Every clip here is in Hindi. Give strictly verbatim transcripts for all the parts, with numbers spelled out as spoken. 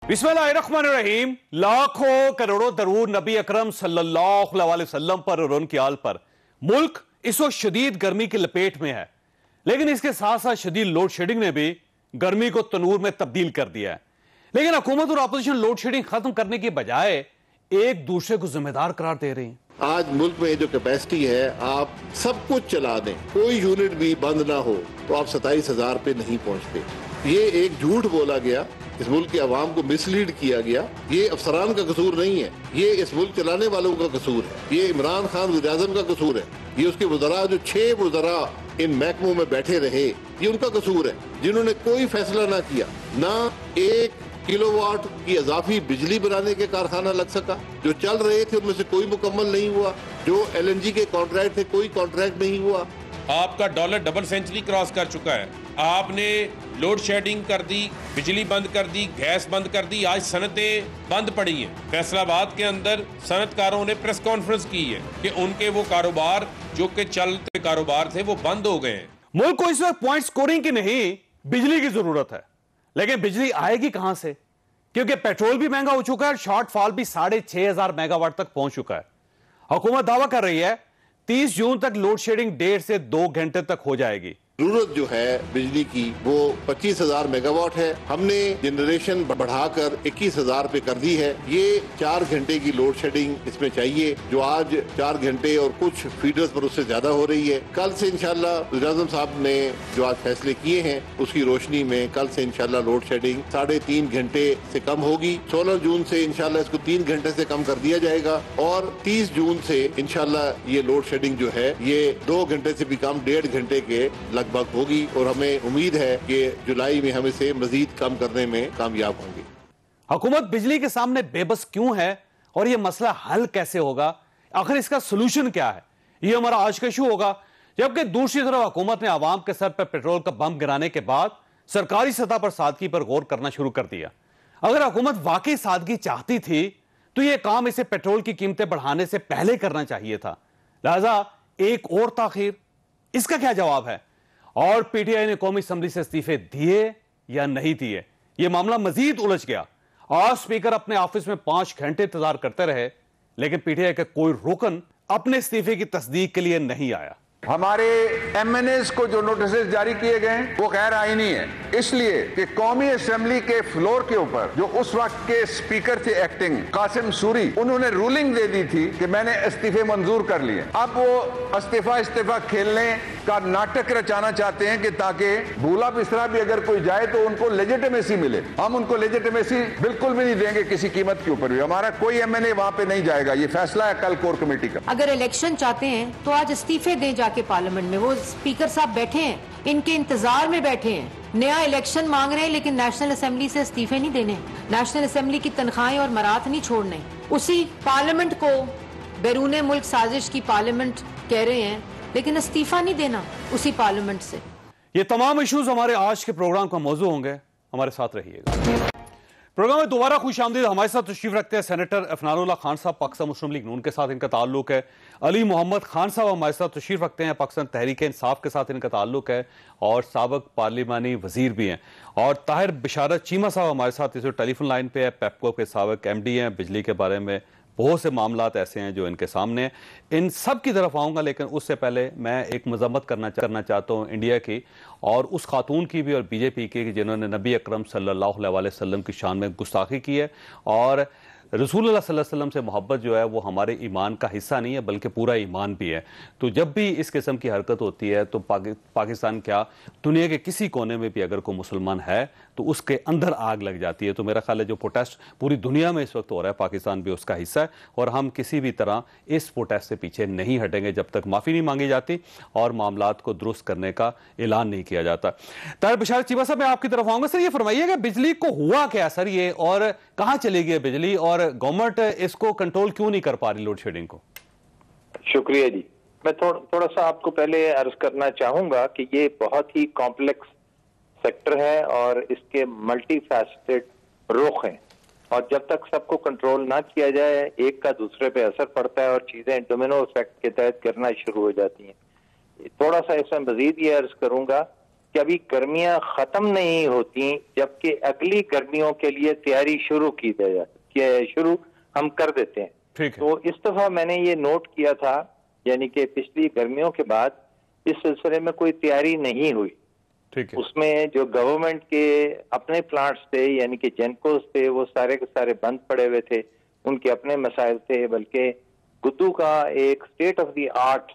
बिस्मिल्लाहिर्रहमानिर्रहीम। लाखों करोड़ों दरूद नबी अकरम सल्लल्लाहु अलैहि वसल्लम पर और उनकी आल पर। मुल्क इस वक्त शदीद गर्मी की लपेट में है, लेकिन इसके साथ साथ शदीद लोड शेडिंग ने भी गर्मी को तनूर में तब्दील कर दिया है। लेकिन हुकूमत और अपोजिशन लोड शेडिंग खत्म करने की बजाय एक दूसरे को जिम्मेदार करार दे रही है। आज मुल्क में जो कैपेसिटी है, आप सब कुछ चला दें, कोई यूनिट भी बंद ना हो, तो आप सताईस हजार पे नहीं पहुंचते। ये एक झूठ बोला गया, इस मुल्क की आवाम को मिसलीड किया गया। ये अफसरान का कसूर नहीं है, ये इस मुल्क चलाने वालों का कसूर है, ये इमरान खान वज़ीर-ए-आज़म का कसूर है, ये उसके वज़रा जो छह वज़रा इन महकमों में बैठे रहे, ये उनका कसूर है, जिन्होंने कोई फैसला ना किया। ना एक किलोवाट की इजाफी बिजली बनाने के कारखाना लग सका, जो चल रहे थे उनमें से कोई मुकम्मल नहीं हुआ, जो एल एन जी के कॉन्ट्रैक्ट थे कोई कॉन्ट्रैक्ट नहीं हुआ। आपका डॉलर डबल सेंचुरी क्रॉस कर चुका है। आपने लोड शेडिंग कर दी, बिजली बंद कर दी, गैस बंद कर दी, आज सनतें बंद पड़ी हैं। फैसलाबाद के अंदर सनतकारों ने प्रेस कॉन्फ्रेंस की है कि उनके वो कारोबार जो कि चलते कारोबार थे वो बंद हो गए हैं। मुल्क को इस वक्त पॉइंट स्कोरिंग की नहीं, बिजली की जरूरत है। लेकिन बिजली आएगी कहां से? क्योंकि पेट्रोल भी महंगा हो चुका है, शॉर्ट फॉल भी साढ़े छह हजार मेगावाट तक पहुंच चुका है। हुकूमत दावा कर रही है तीस जून तक लोड शेडिंग डेढ़ से दो घंटे तक हो जाएगी। जरूरत जो है बिजली की वो पच्चीस हजार मेगावाट है। हमने जनरेशन बढ़ाकर इक्कीस हजार पे कर दी है। ये चार घंटे की लोड शेडिंग इसमें चाहिए, जो आज चार घंटे और कुछ फीडर्स पर उससे ज्यादा हो रही है। कल से इंशाल्लाह वज़ीर-ए-आज़म साहब ने जो आज फैसले किए हैं उसकी रोशनी में कल से इंशाल्लाह लोड शेडिंग साढ़े तीन घंटे से कम होगी। सोलह जून से इंशाल्लाह इसको तीन घंटे से कम कर दिया जाएगा और तीस जून से इंशाल्लाह ये लोड शेडिंग जो है ये दो घंटे से भी कम डेढ़ घंटे के लगभग होगी। और हमें उम्मीद है कि जुलाई में हम इसे मजीद कम करने में कामयाब होंगे। हुकूमत बिजली के सामने बेबस क्यों है और यह मसला हल कैसे होगा? आखिर इसका सोल्यूशन क्या है? यह हमारा आज का इशू होगा। जबकि दूसरी तरफ हुकूमत ने आवाम के सर पर पेट्रोल का बम गिराने के बाद सरकारी सतह पर सादगी पर गौर करना शुरू कर दिया। अगर हुकूमत वाकई सादगी चाहती थी तो यह काम इसे पेट्रोल की कीमतें बढ़ाने से पहले करना चाहिए था। लिहाजा एक और ताखीर, इसका क्या जवाब है? और पीटीआई ने कौमी असम्बली से इस्तीफे दिए या नहीं दिए, यह मामला मजीद उलझ गया। आज स्पीकर अपने ऑफिस में पांच घंटे इंतजार करते रहे, लेकिन पीटीआई का कोई रुकन अपने इस्तीफे की तस्दीक के लिए नहीं आया। हमारे एमएनएस को जो नोटिस जारी किए गए वो गैर आईनी है, इसलिए कि कौमी असेंबली के फ्लोर के ऊपर जो उस वक्त के स्पीकर थे एक्टिंग कासिम सूरी, उन्होंने रूलिंग दे दी थी कि मैंने इस्तीफे मंजूर कर लिए। अब वो इस्तीफा इस्तीफा खेलने का नाटक रचाना चाहते हैं कि ताकि भूला बिस्तरा भी अगर कोई जाए तो उनको लेजिटिमेसी मिले। हम उनको लेजिटिमेसी बिल्कुल भी नहीं देंगे किसी कीमत के ऊपर भी। हमारा कोई एमएनए वहां पे नहीं जाएगा, ये फैसला है कल कोर कमेटी का। अगर इलेक्शन चाहते हैं तो आज इस्तीफे दें जाके पार्लियामेंट में। वो स्पीकर साहब बैठे हैं, इनके इंतजार में बैठे हैं, नया इलेक्शन मांग रहे हैं, लेकिन नेशनल असेंबली से इस्तीफे नहीं देने, नेशनल असेंबली की तनख्वाहें और मरात नहीं छोड़ने। उसी पार्लियामेंट को बैरूने मुल्क साजिश की पार्लियामेंट कह रहे हैं, लेकिन इस्तीफा नहीं देना उसी पार्लियामेंट से। ये तमाम इश्यूज हमारे आज के प्रोग्राम का मौजू होंगे, हमारे साथ रहिएगा। प्रोग्राम में दोबारा खुश आमदीद। हमारे साथ तशरीफ रखते हैं सेनेटर अफनानुल्लाह खान साहब, पाकिस्तान मुस्लिम लीग नून के साथ इनका ताल्लुक है। अली मोहम्मद खान साहब हमारे साथ तशरीफ रखते हैं, पाकिस्तान तहरीक इंसाफ के साथ इनका ताल्लुक है और साबिक पार्लिमानी वजीर भी हैं। और ताहिर बिशारत चीमा साहब हमारे साथ इस टेलीफोन लाइन पे है, पेपको के साबिक एम डी हैं। बिजली के बारे में बहुत से मामलात ऐसे हैं जो इनके सामने हैं, इन सब की तरफ आऊँगा, लेकिन उससे पहले मैं एक मजम्मत करना करना चाहता हूँ इंडिया की और उस खातून की भी और बीजेपी की जिन्होंने नबी अकरम सल्लल्लाहु अलैहि वसल्लम की शान में गुस्ताखी की है। और रसूलुल्लाह सल्लल्लाहु अलैहि वसल्लम से मोहब्बत जो है वो हमारे ईमान का हिस्सा नहीं है बल्कि पूरा ईमान भी है। तो जब भी इस किस्म की हरकत होती है तो पाकि, पाकिस्तान क्या दुनिया के किसी कोने में भी अगर कोई मुसलमान है तो उसके अंदर आग लग जाती है। तो मेरा ख्याल है जो प्रोटेस्ट पूरी दुनिया में इस वक्त हो रहा है, पाकिस्तान भी उसका हिस्सा है और हम किसी भी तरह इस प्रोटेस्ट से पीछे नहीं हटेंगे जब तक माफ़ी नहीं मांगी जाती और मामलात को दुरुस्त करने का ऐलान नहीं किया जाता। ताहिर बिशारत चीमा साहब मैं आपकी तरफ आऊँगा। सर ये फरमाइएगा बिजली को हुआ क्या सर ये, और कहाँ चली गई बिजली और गवर्नमेंट इसको कंट्रोल क्यों नहीं कर पा रही लोड शेडिंग को? शुक्रिया जी। मैं थोड़ा थोड़ा सा आपको पहले अर्ज करना चाहूंगा कि ये बहुत ही कॉम्प्लेक्स सेक्टर है और इसके मल्टी फैसेटेड रुख हैं और जब तक सबको कंट्रोल ना किया जाए एक का दूसरे पे असर पड़ता है और चीजें डोमिनो इफेक्ट के तहत गिरना शुरू हो जाती हैं। थोड़ा सा इसमें मजीद ये अर्ज करूंगा कि अभी गर्मियां खत्म नहीं होती जबकि अगली गर्मियों के लिए तैयारी शुरू की जाए शुरू हम कर देते हैं। ठीक है। तो इस दफा मैंने ये नोट किया था, यानी कि पिछली गर्मियों के बाद इस सिलसिले में कोई तैयारी नहीं हुई। ठीक है। उसमें जो गवर्नमेंट के अपने प्लांट्स थे, यानी कि जेनकोस थे, वो सारे के सारे बंद पड़े हुए थे, उनके अपने मसाइल थे। बल्कि गुद्दू का एक state of the art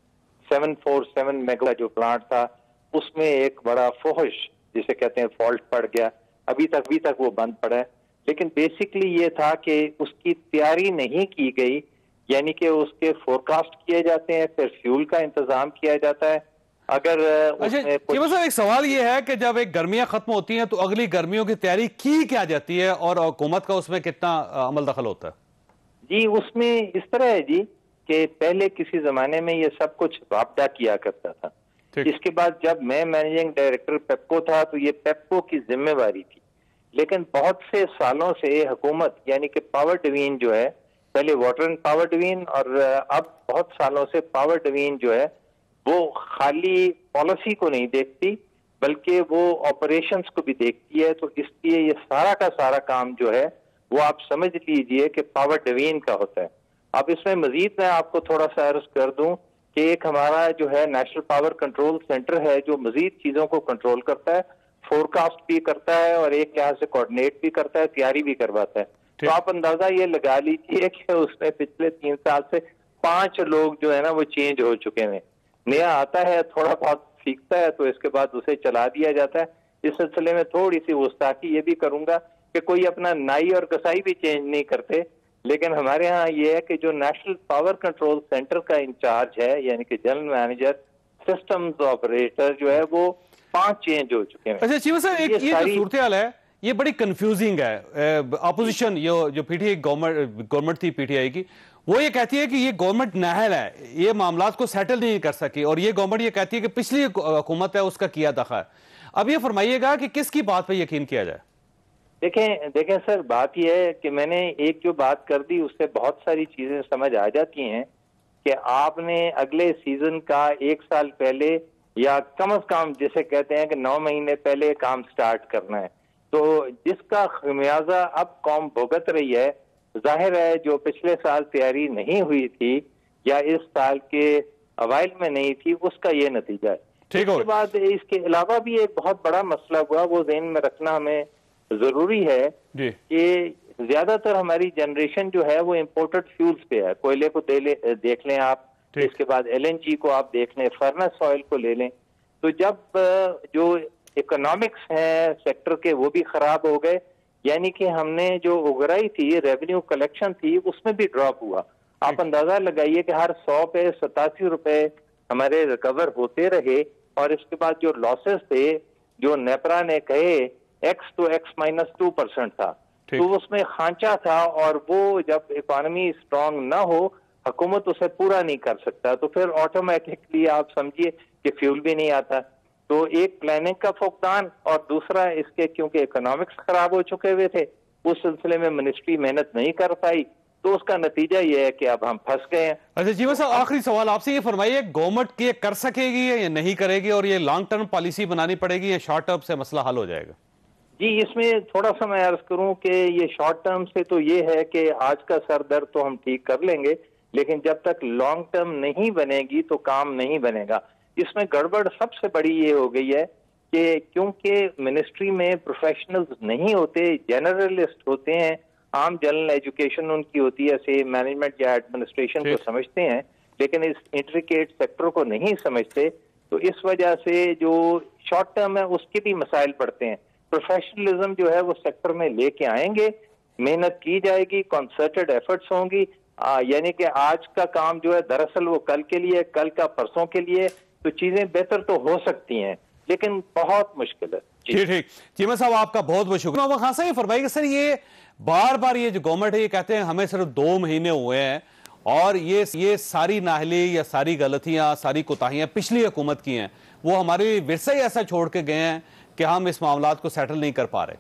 seven four seven mega जो प्लांट था, उसमें एक बड़ा फोहश जिसे कहते हैं फॉल्ट पड़ गया, अभी तक अभी तक वो बंद पड़ा है। लेकिन बेसिकली ये था कि उसकी तैयारी नहीं की गई, यानी कि उसके फोरकास्ट किए जाते हैं, फिर फ्यूल का इंतजाम किया जाता है। अगर अच्छा चीमा साहब, एक सवाल ये है कि जब एक गर्मियां खत्म होती हैं तो अगली गर्मियों की तैयारी की क्या जाती है और हुकूमत का उसमें कितना अमल दखल होता है? जी, उसमें इस तरह है जी कि पहले किसी जमाने में ये सब कुछ वापदा किया करता था। इसके बाद जब मैं मैनेजिंग डायरेक्टर पेप्को था तो ये पेप्को की जिम्मेवारी थी। लेकिन बहुत से सालों से हुकूमत, यानी कि पावर डिवीजन जो है, पहले वाटर एंड पावर डिवीजन और अब बहुत सालों से पावर डिवीजन जो है वो खाली पॉलिसी को नहीं देखती बल्कि वो ऑपरेशंस को भी देखती है। तो इसलिए ये सारा का सारा काम जो है वो आप समझ लीजिए कि पावर डिवीजन का होता है। अब इसमें मजीद मैं आपको थोड़ा सा अर्ज कर दूं कि एक हमारा जो है नेशनल पावर कंट्रोल सेंटर है जो मजीद चीजों को कंट्रोल करता है, फोरकास्ट भी करता है और एक लिहाज से कोऑर्डिनेट भी करता है, तैयारी भी करवाता है। तो आप अंदाजा ये लगा लीजिए कि उसमें पिछले तीन साल से पांच लोग जो है ना वो चेंज हो चुके हैं। नया आता है, थोड़ा बहुत सीखता है, तो इसके बाद उसे चला दिया जाता है। इस सिलसिले में थोड़ी सी गुस्ताखी ये भी करूंगा कि कोई अपना नाई और कसाई भी चेंज नहीं करते, लेकिन हमारे यहाँ ये है कि जो नेशनल पावर कंट्रोल सेंटर का इंचार्ज है, यानी कि जनरल मैनेजर सिस्टम्स ऑपरेटर जो है, वो पांच चेंज हो चुके हैं। अच्छा चीमा साहब, एक ये जो सूरत हाल है ये बड़ी कंफ्यूजिंग है। अपोजिशन यो जो पीटीआई गवर्नमेंट गवर्नमेंट थी पीटीआई की, वो ये कहती है कि ये गवर्नमेंट नाहल है, ये मामलात को सेटल नहीं कर सकी, और ये गवर्नमेंट ये कहती है कि पिछली हुकूमत है उसका किया दखा है। अब ये फरमाइएगा कि किसकी बात पे यकीन किया जाए? देखें देखें सर, बात यह है कि मैंने एक जो बात कर दी उससे बहुत सारी चीजें समझ आ जाती हैं कि आपने अगले सीजन का एक साल पहले या कम अज कम जिसे कहते हैं कि नौ महीने पहले काम स्टार्ट करना है। तो जिसका खमियाजा अब कौम भुगत रही है, जाहिर है जो पिछले साल तैयारी नहीं हुई थी या इस साल के अवाइल में नहीं थी, उसका ये नतीजा है। इसके बाद इसके अलावा भी एक बहुत बड़ा मसला हुआ, वो ज़हन में रखना हमें जरूरी है कि ज्यादातर हमारी जनरेशन जो है वो इम्पोर्टेड फ्यूल्स पे है। कोयले को दे ले, देख लें आप, इसके बाद एलएनजी को आप देख लें, फर्नेस ऑयल को ले लें। तो जब जो इकोनॉमिक्स हैं सेक्टर के वो भी खराब हो गए, यानी कि हमने जो उगराई थी, रेवेन्यू कलेक्शन थी, उसमें भी ड्रॉप हुआ। आप अंदाजा लगाइए कि हर सौ पे सतासी रुपए हमारे रिकवर होते रहे, और इसके बाद जो लॉसेस थे, जो नेपरा ने कहे एक्स तो एक्स माइनस टू परसेंट था, तो उसमें खांचा था, और वो जब इकोनॉमी स्ट्रांग ना हो, हुकूमत उसे पूरा नहीं कर सकता, तो फिर ऑटोमेटिकली आप समझिए कि फ्यूल भी नहीं आता। तो एक प्लानिंग का फुकदान, और दूसरा इसके क्योंकि इकोनॉमिक्स खराब हो चुके हुए थे, उस सिलसिले में मिनिस्ट्री मेहनत नहीं कर पाई, तो उसका नतीजा ये है कि अब हम फंस गए हैं। अच्छा जीवा साहब, आखिरी सवाल आपसे, ये फरमाइए गवर्नमेंट ये कर सकेगी या नहीं करेगी, और ये लॉन्ग टर्म पॉलिसी बनानी पड़ेगी या शॉर्ट टर्म से मसला हल हो जाएगा? जी, इसमें थोड़ा सा मैं अर्ज करूं कि ये शॉर्ट टर्म से तो ये है कि आज का सर दर्द तो हम ठीक कर लेंगे, लेकिन जब तक लॉन्ग टर्म नहीं बनेगी तो काम नहीं बनेगा। इसमें गड़बड़ सबसे बड़ी ये हो गई है कि क्योंकि मिनिस्ट्री में प्रोफेशनल्स नहीं होते, जनरलिस्ट होते हैं, आम जनरल एजुकेशन उनकी होती है, से मैनेजमेंट या एडमिनिस्ट्रेशन को समझते हैं, लेकिन इस इंट्रिकेट सेक्टर को नहीं समझते, तो इस वजह से जो शॉर्ट टर्म है उसके भी मसाइल पड़ते हैं। प्रोफेशनलिज्म जो है वो सेक्टर में लेके आएंगे, मेहनत की जाएगी, कॉन्सर्टेड एफर्ट्स होंगी, यानी कि आज का काम जो है दरअसल वो कल के लिए, कल का परसों के लिए, तो चीजें बेहतर तो हो सकती हैं, लेकिन बहुत मुश्किल है। ठीक ठीक चीमा साहब, आपका बहुत बहुत शुक्रिया। खान साहब, ये फरमाइए सर, ये बार बार ये जो गवर्नमेंट है ये कहते हैं हमें सिर्फ दो महीने हुए हैं, और ये ये सारी नाहली या सारी गलतियां, सारी कोताहियां पिछली हुकूमत की हैं, वो हमारे विरसा ही ऐसा छोड़ के गए हैं कि हम इस मामलात को सेटल नहीं कर पा रहे।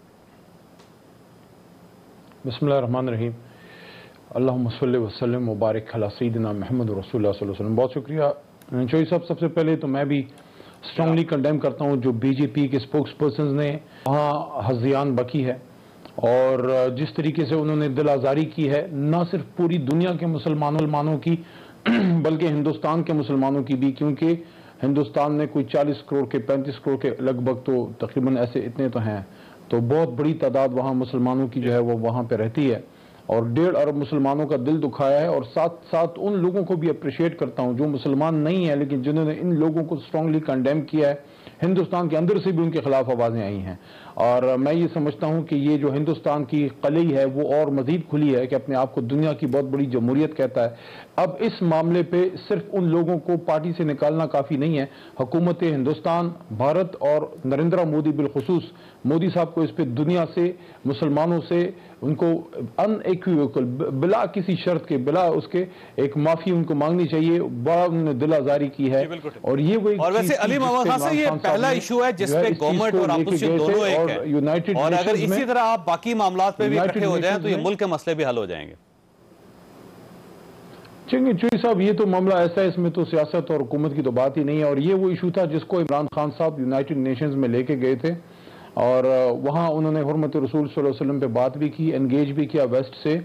बिस्मिल्लाहिर्रहमानिर्रहीम, अल्लाहुम्मा सल्लि व सल्लिम मुबारक अला सय्यिदिना मुहम्मद रसूलुल्लाह सल्लल्लाहु अलैहि वसल्लम। बहुत शुक्रिया चौधरी साहब। सबसे पहले तो मैं भी स्ट्रांगली कंडेम करता हूँ जो बीजेपी के स्पोक्स पर्सन ने वहाँ हज़ियान बकी है, और जिस तरीके से उन्होंने दिल आज़ारी की है न सिर्फ पूरी दुनिया के मुसलमानों की बल्कि हिंदुस्तान के मुसलमानों की भी, क्योंकि हिंदुस्तान में कोई चालीस करोड़ के पैंतीस करोड़ के लगभग तो तकरीबन ऐसे इतने तो हैं, तो बहुत बड़ी तादाद वहाँ मुसलमानों की जो है वो वहाँ पे रहती है, और डेढ़ अरब मुसलमानों का दिल दुखाया है। और साथ साथ उन लोगों को भी अप्रिशिएट करता हूँ जो मुसलमान नहीं है लेकिन जिन्होंने इन लोगों को स्ट्रांगली कंडेम किया है। हिंदुस्तान के अंदर से भी उनके खिलाफ आवाज़ें आई हैं, और मैं ये समझता हूँ कि ये जो हिंदुस्तान की कलई है वो और मज़ीद खुली है कि अपने आप को दुनिया की बहुत बड़ी जमहूरियत कहता है। अब इस मामले पे सिर्फ उन लोगों को पार्टी से निकालना काफ़ी नहीं है, हुकूमत हिंदुस्तान, भारत और नरेंद्र मोदी बिलखुसूस मोदी साहब को इस पे दुनिया से, मुसलमानों से उनको अनइक्विवोकल, बिला किसी शर्त के, बिला उसके एक माफ़ी उनको मांगनी चाहिए। बड़ा उन्होंने दिल आज़ारी की है, और ये वो और वैसे अली मोहम्मद खान से ये पहला इशू है जिसपे गवर्नमेंट और अपोजिशन दोनों एक है, यूनाइटेड और अगर इसी तरह आप बाकी मामलात पे भी इकट्ठे हो जाएं तो ये मुल्क के मसले भी हल हो जाएंगे। चंगे चोई साहब, ये तो मामला ऐसा है, इसमें तो सियासत और हुकूमत की तो बात ही नहीं है, और ये वो इशू था जिसको इमरान खान साहब यूनाइटेड नेशंस में लेके गए थे, और वहाँ उन्होंने हुर्मत रसूल सल्लल्लाहु अलैहि वसल्लम पे बात भी की, एंगेज भी किया वेस्ट से,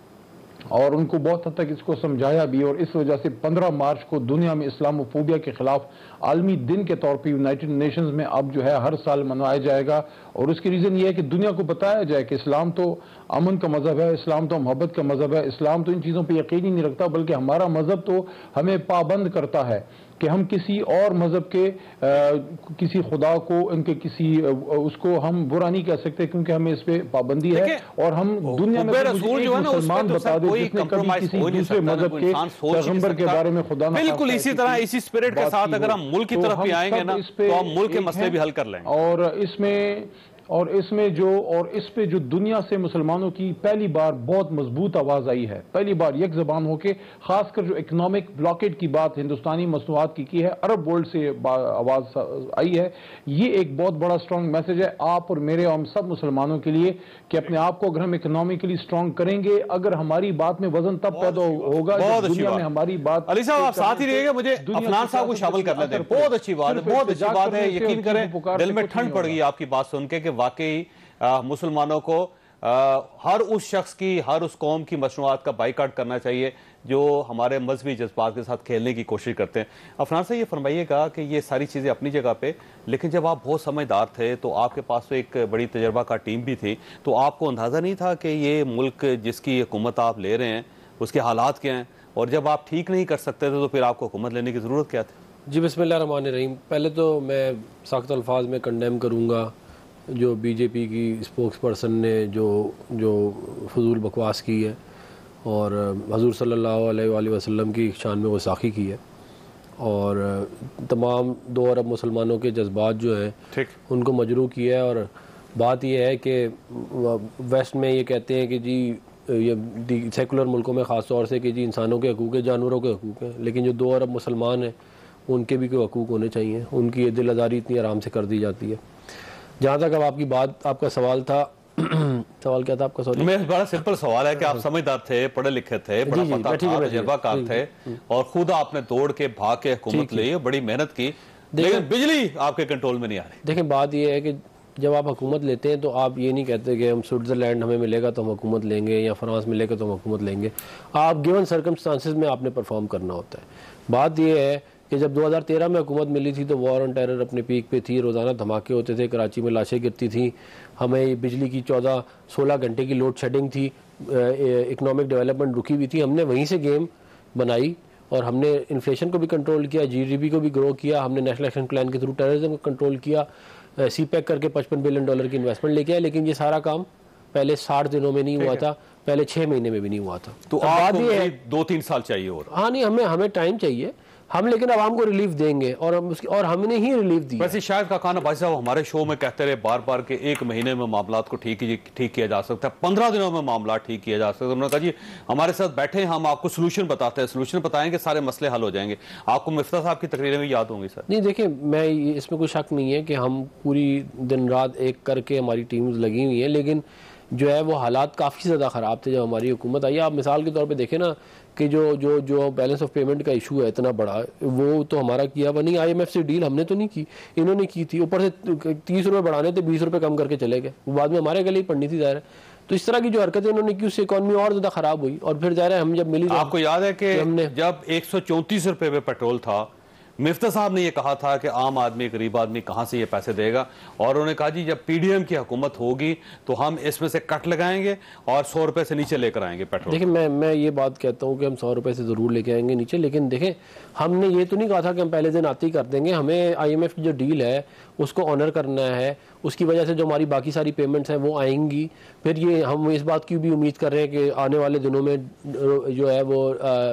और उनको बहुत हद तक इसको समझाया भी। और इस वजह से पंद्रह मार्च को दुनिया में इस्लामोफोबिया के खिलाफ आलमी दिन के तौर पे यूनाइटेड नेशंस में अब जो है हर साल मनाया जाएगा, और उसकी रीज़न ये है कि दुनिया को बताया जाए कि इस्लाम तो अमन का मज़हब है, इस्लाम तो मोहब्बत का मज़हब है, इस्लाम तो इन चीज़ों पर यकीन ही नहीं रखता, बल्कि हमारा मज़हब तो हमें पाबंद करता है कि हम किसी और मज़हब के आ, किसी खुदा को, उनके किसी आ, उसको हम बुरा नहीं कह सकते, क्योंकि हमें इस पे पाबंदी है, और हम दुनिया में मुसलमान बता दें जिसने कभी किसी दूसरे मज़हब के पैगंबर के बारे में खुदा ना, बिल्कुल इसी तरह इसी स्पिरिट के साथ अगर हम मुल्क की तरफ भी आएंगे ना तो हम मुल्क के मसले भी हल कर लेंगे। और इसमें और इसमें जो और इस पे जो दुनिया से मुसलमानों की पहली बार बहुत मजबूत आवाज़ आई है, पहली बार एक ज़बान होके, खासकर जो इकोनॉमिक ब्लॉकेट की बात हिंदुस्तानी मसनूआत की की है, अरब वर्ल्ड से आवाज़ आई है, ये एक बहुत बड़ा स्ट्रॉन्ग मैसेज है आप और मेरे और हम सब मुसलमानों के लिए कि अपने आप को अगर हम इकोनॉमिकली स्ट्रॉन्ग करेंगे, अगर हमारी बात में वजन तब पैदा होगा जब दुनिया में हमारी बात। अली साहब आप साथ ही रहिएगा, मुझे अफनान साहब को शामिल कर लेते हैं। बहुत अच्छी बात है, बहुत अच्छी बात है, यकीन करें दिल में ठंड पड़ गई आपकी बात सुन के कि वाकई मुसलमानों को आ, हर उस शख्स की, हर उस कौम की मसनूआत का बाइकाट करना चाहिए जो हमारे मजहबी जज्बात के साथ खेलने की कोशिश करते हैं। अफनान से ये फरमाइएगा कि ये सारी चीज़ें अपनी जगह पे, लेकिन जब आप बहुत समझदार थे तो आपके पास तो एक बड़ी तजर्बा का टीम भी थी, तो आपको अंदाज़ा नहीं था कि ये मुल्क जिसकी हुकूमत आप ले रहे हैं उसके हालात क्या हैं, और जब आप ठीक नहीं कर सकते थे तो फिर आपको हुकूमत लेने की ज़रूरत क्या थी? जी बिस्मिल्लाह रहमान रहीम। पहले तो मैं सख्त अल्फाज में कंडेम करूँगा जो बीजेपी की स्पोक्स पर्सन ने जो जो फजूल बकवास की है और हजूर सल्लल्लाहु अलैहि वसल्लम की शान में गुस्ताखी की है, और तमाम दो अरब मुसलमानों के जज्बात जो हैं उनको मजरू किया है। और बात यह है कि वेस्ट में ये कहते हैं कि जी ये सेकुलर मुल्कों में ख़ास तौर से कि जी इंसानों के हकूक़ है, जानवरों के हकूक़ हैं, लेकिन जो दो अरब मुसलमान हैं उनके भी कोई हकूक़ होने चाहिए, उनकी ये दिल आज़ारी इतनी आराम से कर दी जाती है। जहाँ तक अब आपकी बात, आपका सवाल था सवाल क्या था आपका? सॉरी, मेरा बड़ा सिंपल सवाल है कि आप समझदार थे, पढ़े लिखे थे, बड़ा पता था, तजुर्बाकार थे, और खुद आपने दौड़ के भाग के हुकूमत ली, बड़ी मेहनत की, लेकिन बिजली आपके कंट्रोल में नहीं आ रही। देखें बात यह है कि जब आप हुकूमत लेते हैं तो आप ये नहीं कहते कि हम स्विट्ज़रलैंड हमें मिलेगा तो हम हुकूमत लेंगे या फ्रांस मिलेगा तो हम हुकूमत लेंगे। आप गिवन सर्कमस्टांसिस में आपने परफॉर्म करना होता है। बात यह है कि जब दो हज़ार तेरह में हुकूमत मिली थी तो वॉर ऑन टेरर अपने पीक पे थी, रोज़ाना धमाके होते थे, कराची में लाशें गिरती थी, हमें बिजली की चौदह सोलह घंटे की लोड शेडिंग थी, इकनॉमिक डेवलपमेंट रुकी हुई थी। हमने वहीं से गेम बनाई और हमने इन्फ्लेशन को भी कंट्रोल किया, जीडीपी को भी ग्रो किया, हमने नेशनल एक्शन प्लान के थ्रू टेररिज्म को कंट्रोल किया, सी पैक करके पचपन बिलियन डॉलर की इन्वेस्टमेंट लेके आए। लेकिन ये सारा काम पहले साठ दिनों में नहीं हुआ था, पहले छः महीने में भी नहीं हुआ था। तो आपको ये दो तीन साल चाहिए और? हाँ नहीं, हमें हमें टाइम चाहिए, हम लेकिन आवाम को रिलीफ देंगे और हम उसकी और हमने ही रिलीफ दी। वैसे शायद का खाना भाई साहब हमारे शो में कहते रहे बार बार कि एक महीने में मामला को ठीक ठीक किया जा सकता है, पंद्रह दिनों में मामला ठीक किया जा सकता है। उन्होंने कहा जी हमारे साथ बैठे हम आपको सोल्यूशन बताते हैं, सोल्यूशन बताएंगे, सारे मसले हल हो जाएंगे। आपको मिफ्ता साहब की तकरीरें भी याद होंगी सर? नहीं देखिए, मैं इसमें कोई शक नहीं है कि हम पूरी दिन रात एक करके हमारी टीम्स लगी हुई हैं, लेकिन जो है वो हालात काफ़ी ज़्यादा ख़राब थे जब हमारी हुकूमत आई। आप मिसाल के तौर पे देखें ना कि जो जो जो बैलेंस ऑफ पेमेंट का इशू है इतना बड़ा, वो तो हमारा किया हुआ नहीं, आईएमएफ से डील हमने तो नहीं की, इन्होंने की थी। ऊपर से तीस रुपये बढ़ाने थे, बीस रुपये कम करके चले गए, वो बाद में हमारे गले ही पड़नी थी ज़ाहिर है। तो इस तरह की जो हरकतें उन्होंने की उससे इकॉनमी और ज़्यादा ख़राब हुई। और फिर ज़ाहिर है हम जब मिली, आपको याद है कि हमने जब एक सौ चौंतीस रुपये पे पेट्रोल था, मिफ्ता साहब ने यह कहा था कि आम आदमी, गरीब आदमी कहां से ये पैसे देगा, और उन्होंने कहा जी जब पीडीएम की हुकूमत होगी तो हम इसमें से कट लगाएंगे और सौ रुपए से नीचे लेकर आएंगे पेट्रोल। देखिए मैं मैं ये बात कहता हूँ कि हम सौ रुपए से ज़रूर लेके आएंगे नीचे, लेकिन देखें हमने ये तो नहीं कहा था कि हम पहले दिन आते ही कर देंगे। हमें आईएमएफ की जो डील है उसको ऑनर करना है, उसकी वजह से जो हमारी बाकी सारी पेमेंट्स हैं वो आएंगी। फिर ये हम इस बात की भी उम्मीद कर रहे हैं कि आने वाले दिनों में जो है वो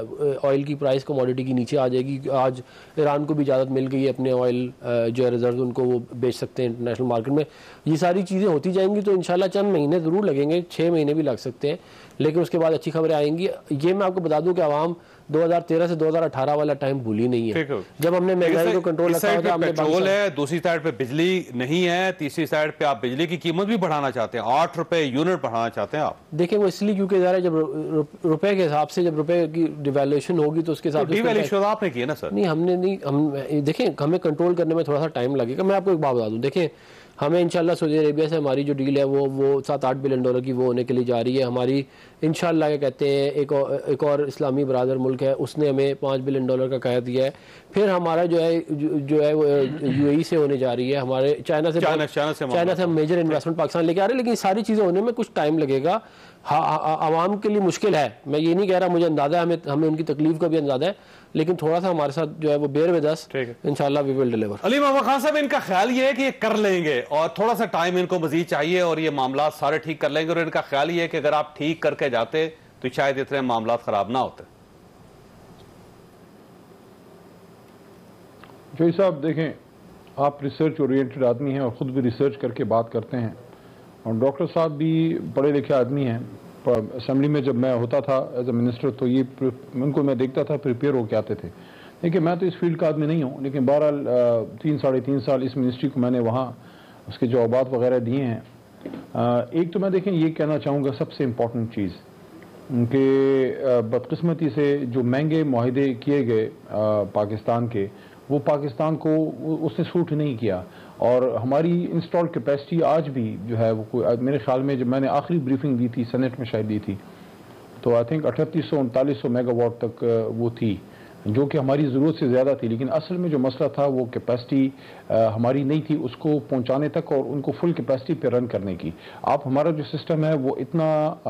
ऑयल की प्राइस कमोडिटी की नीचे आ जाएगी। आज ईरान को भी इजाज़त मिल गई है अपने ऑयल जो है रिजर्व उनको वो बेच सकते हैं इंटरनेशनल मार्केट में। ये सारी चीज़ें होती जाएंगी तो इंशाल्लाह चंद महीने ज़रूर लगेंगे, छः महीने भी लग सकते हैं, लेकिन उसके बाद अच्छी खबरें आएंगी। ये मैं आपको बता दूं कि आवाम दो हज़ार तेरह से दो हज़ार अठारह वाला टाइम भूली नहीं है, जब हमने महंगाई को कंट्रोल रखा था। हमने पेट्रोल है, दूसरी साइड पे बिजली नहीं है, तीसरी साइड पे आप बिजली की कीमत भी बढ़ाना चाहते हैं, आठ रुपए यूनिट बढ़ाना चाहते हैं आप। देखिए वो इसलिए क्योंकि ज़रा जब रुपए के हिसाब से जब रुपए की डिवैल्यूएशन होगी तो उसके हिसाब से आपने किया ना सर? नहीं हमने नहीं, हम देखें हमें कंट्रोल करने में थोड़ा सा टाइम लगेगा। मैं आपको एक बात बता दूं, देखें हमें इंशाल्लाह सऊदी अरेबिया से हमारी जो डील है वो वो सात आठ बिलियन डॉलर की वो होने के लिए जा रही है। हमारी इंशाल्लाह क्या कहते हैं एक और एक और इस्लामी बरादर मुल्क है उसने हमें पाँच बिलियन डॉलर का कह दिया है। फिर हमारा जो है जो, जो है वो यूएई से होने जा रही है, हमारे चाइना से चाइना से चाइना से हम मेजर इन्वेस्टमेंट पाकिस्तान लेके आ रहे हैं, लेकिन सारी चीज़ें होने में कुछ टाइम लगेगा। हाँ आवाम के लिए मुश्किल है, मैं ये नहीं कह रहा, मुझे अंदाज़ा है, हमें हमें उनकी तकलीफ का भी अंदाज़ा है, लेकिन थोड़ा सा हमारे साथ जो है वो बेयर विद अस, इंशाल्लाह we will deliver. Ali Mohammad Khan साहब, इनका ख्याल ये है कि ये कर लेंगे और थोड़ा सा टाइम इनको मजीद चाहिए और ये मामला सारे ठीक कर लेंगे, और इनका ख्याल ये है कि अगर आप ठीक करके जाते तो शायद इतने मामला खराब ना होते। जोई साहब देखें, आप रिसर्च ओरिएंटेड आदमी हैं और ख़ुद भी रिसर्च करके बात करते हैं, और डॉक्टर साहब भी पढ़े लिखे आदमी हैं। असेंबली में जब मैं होता था एज ए मिनिस्टर तो ये उनको मैं देखता था प्रिपेयर होके आते थे। देखिए मैं तो इस फील्ड का आदमी नहीं हूँ, लेकिन बहरहाल तीन साढ़े तीन साल इस मिनिस्ट्री को मैंने वहाँ उसके जवाबात वगैरह दिए हैं। एक तो मैं देखें ये कहना चाहूँगा सबसे इम्पॉर्टेंट चीज़ कि बदकिस्मती से जो महंगे मुआहदे किए गए पाकिस्तान के, वो पाकिस्तान को उसने सूट नहीं किया, और हमारी इंस्टॉल्ड कैपेसिटी आज भी जो है वो मेरे ख्याल में जब मैंने आखिरी ब्रीफिंग दी थी सेनेट में शायद दी थी तो आई थिंक अठतीस सौ उनतालीस सौ मेगावाट तक वो थी, जो कि हमारी ज़रूरत से ज़्यादा थी। लेकिन असल में जो मसला था वो कैपेसिटी हमारी नहीं थी उसको पहुंचाने तक और उनको फुल कैपेसिटी पे रन करने की। आप हमारा जो सिस्टम है वो इतना आ,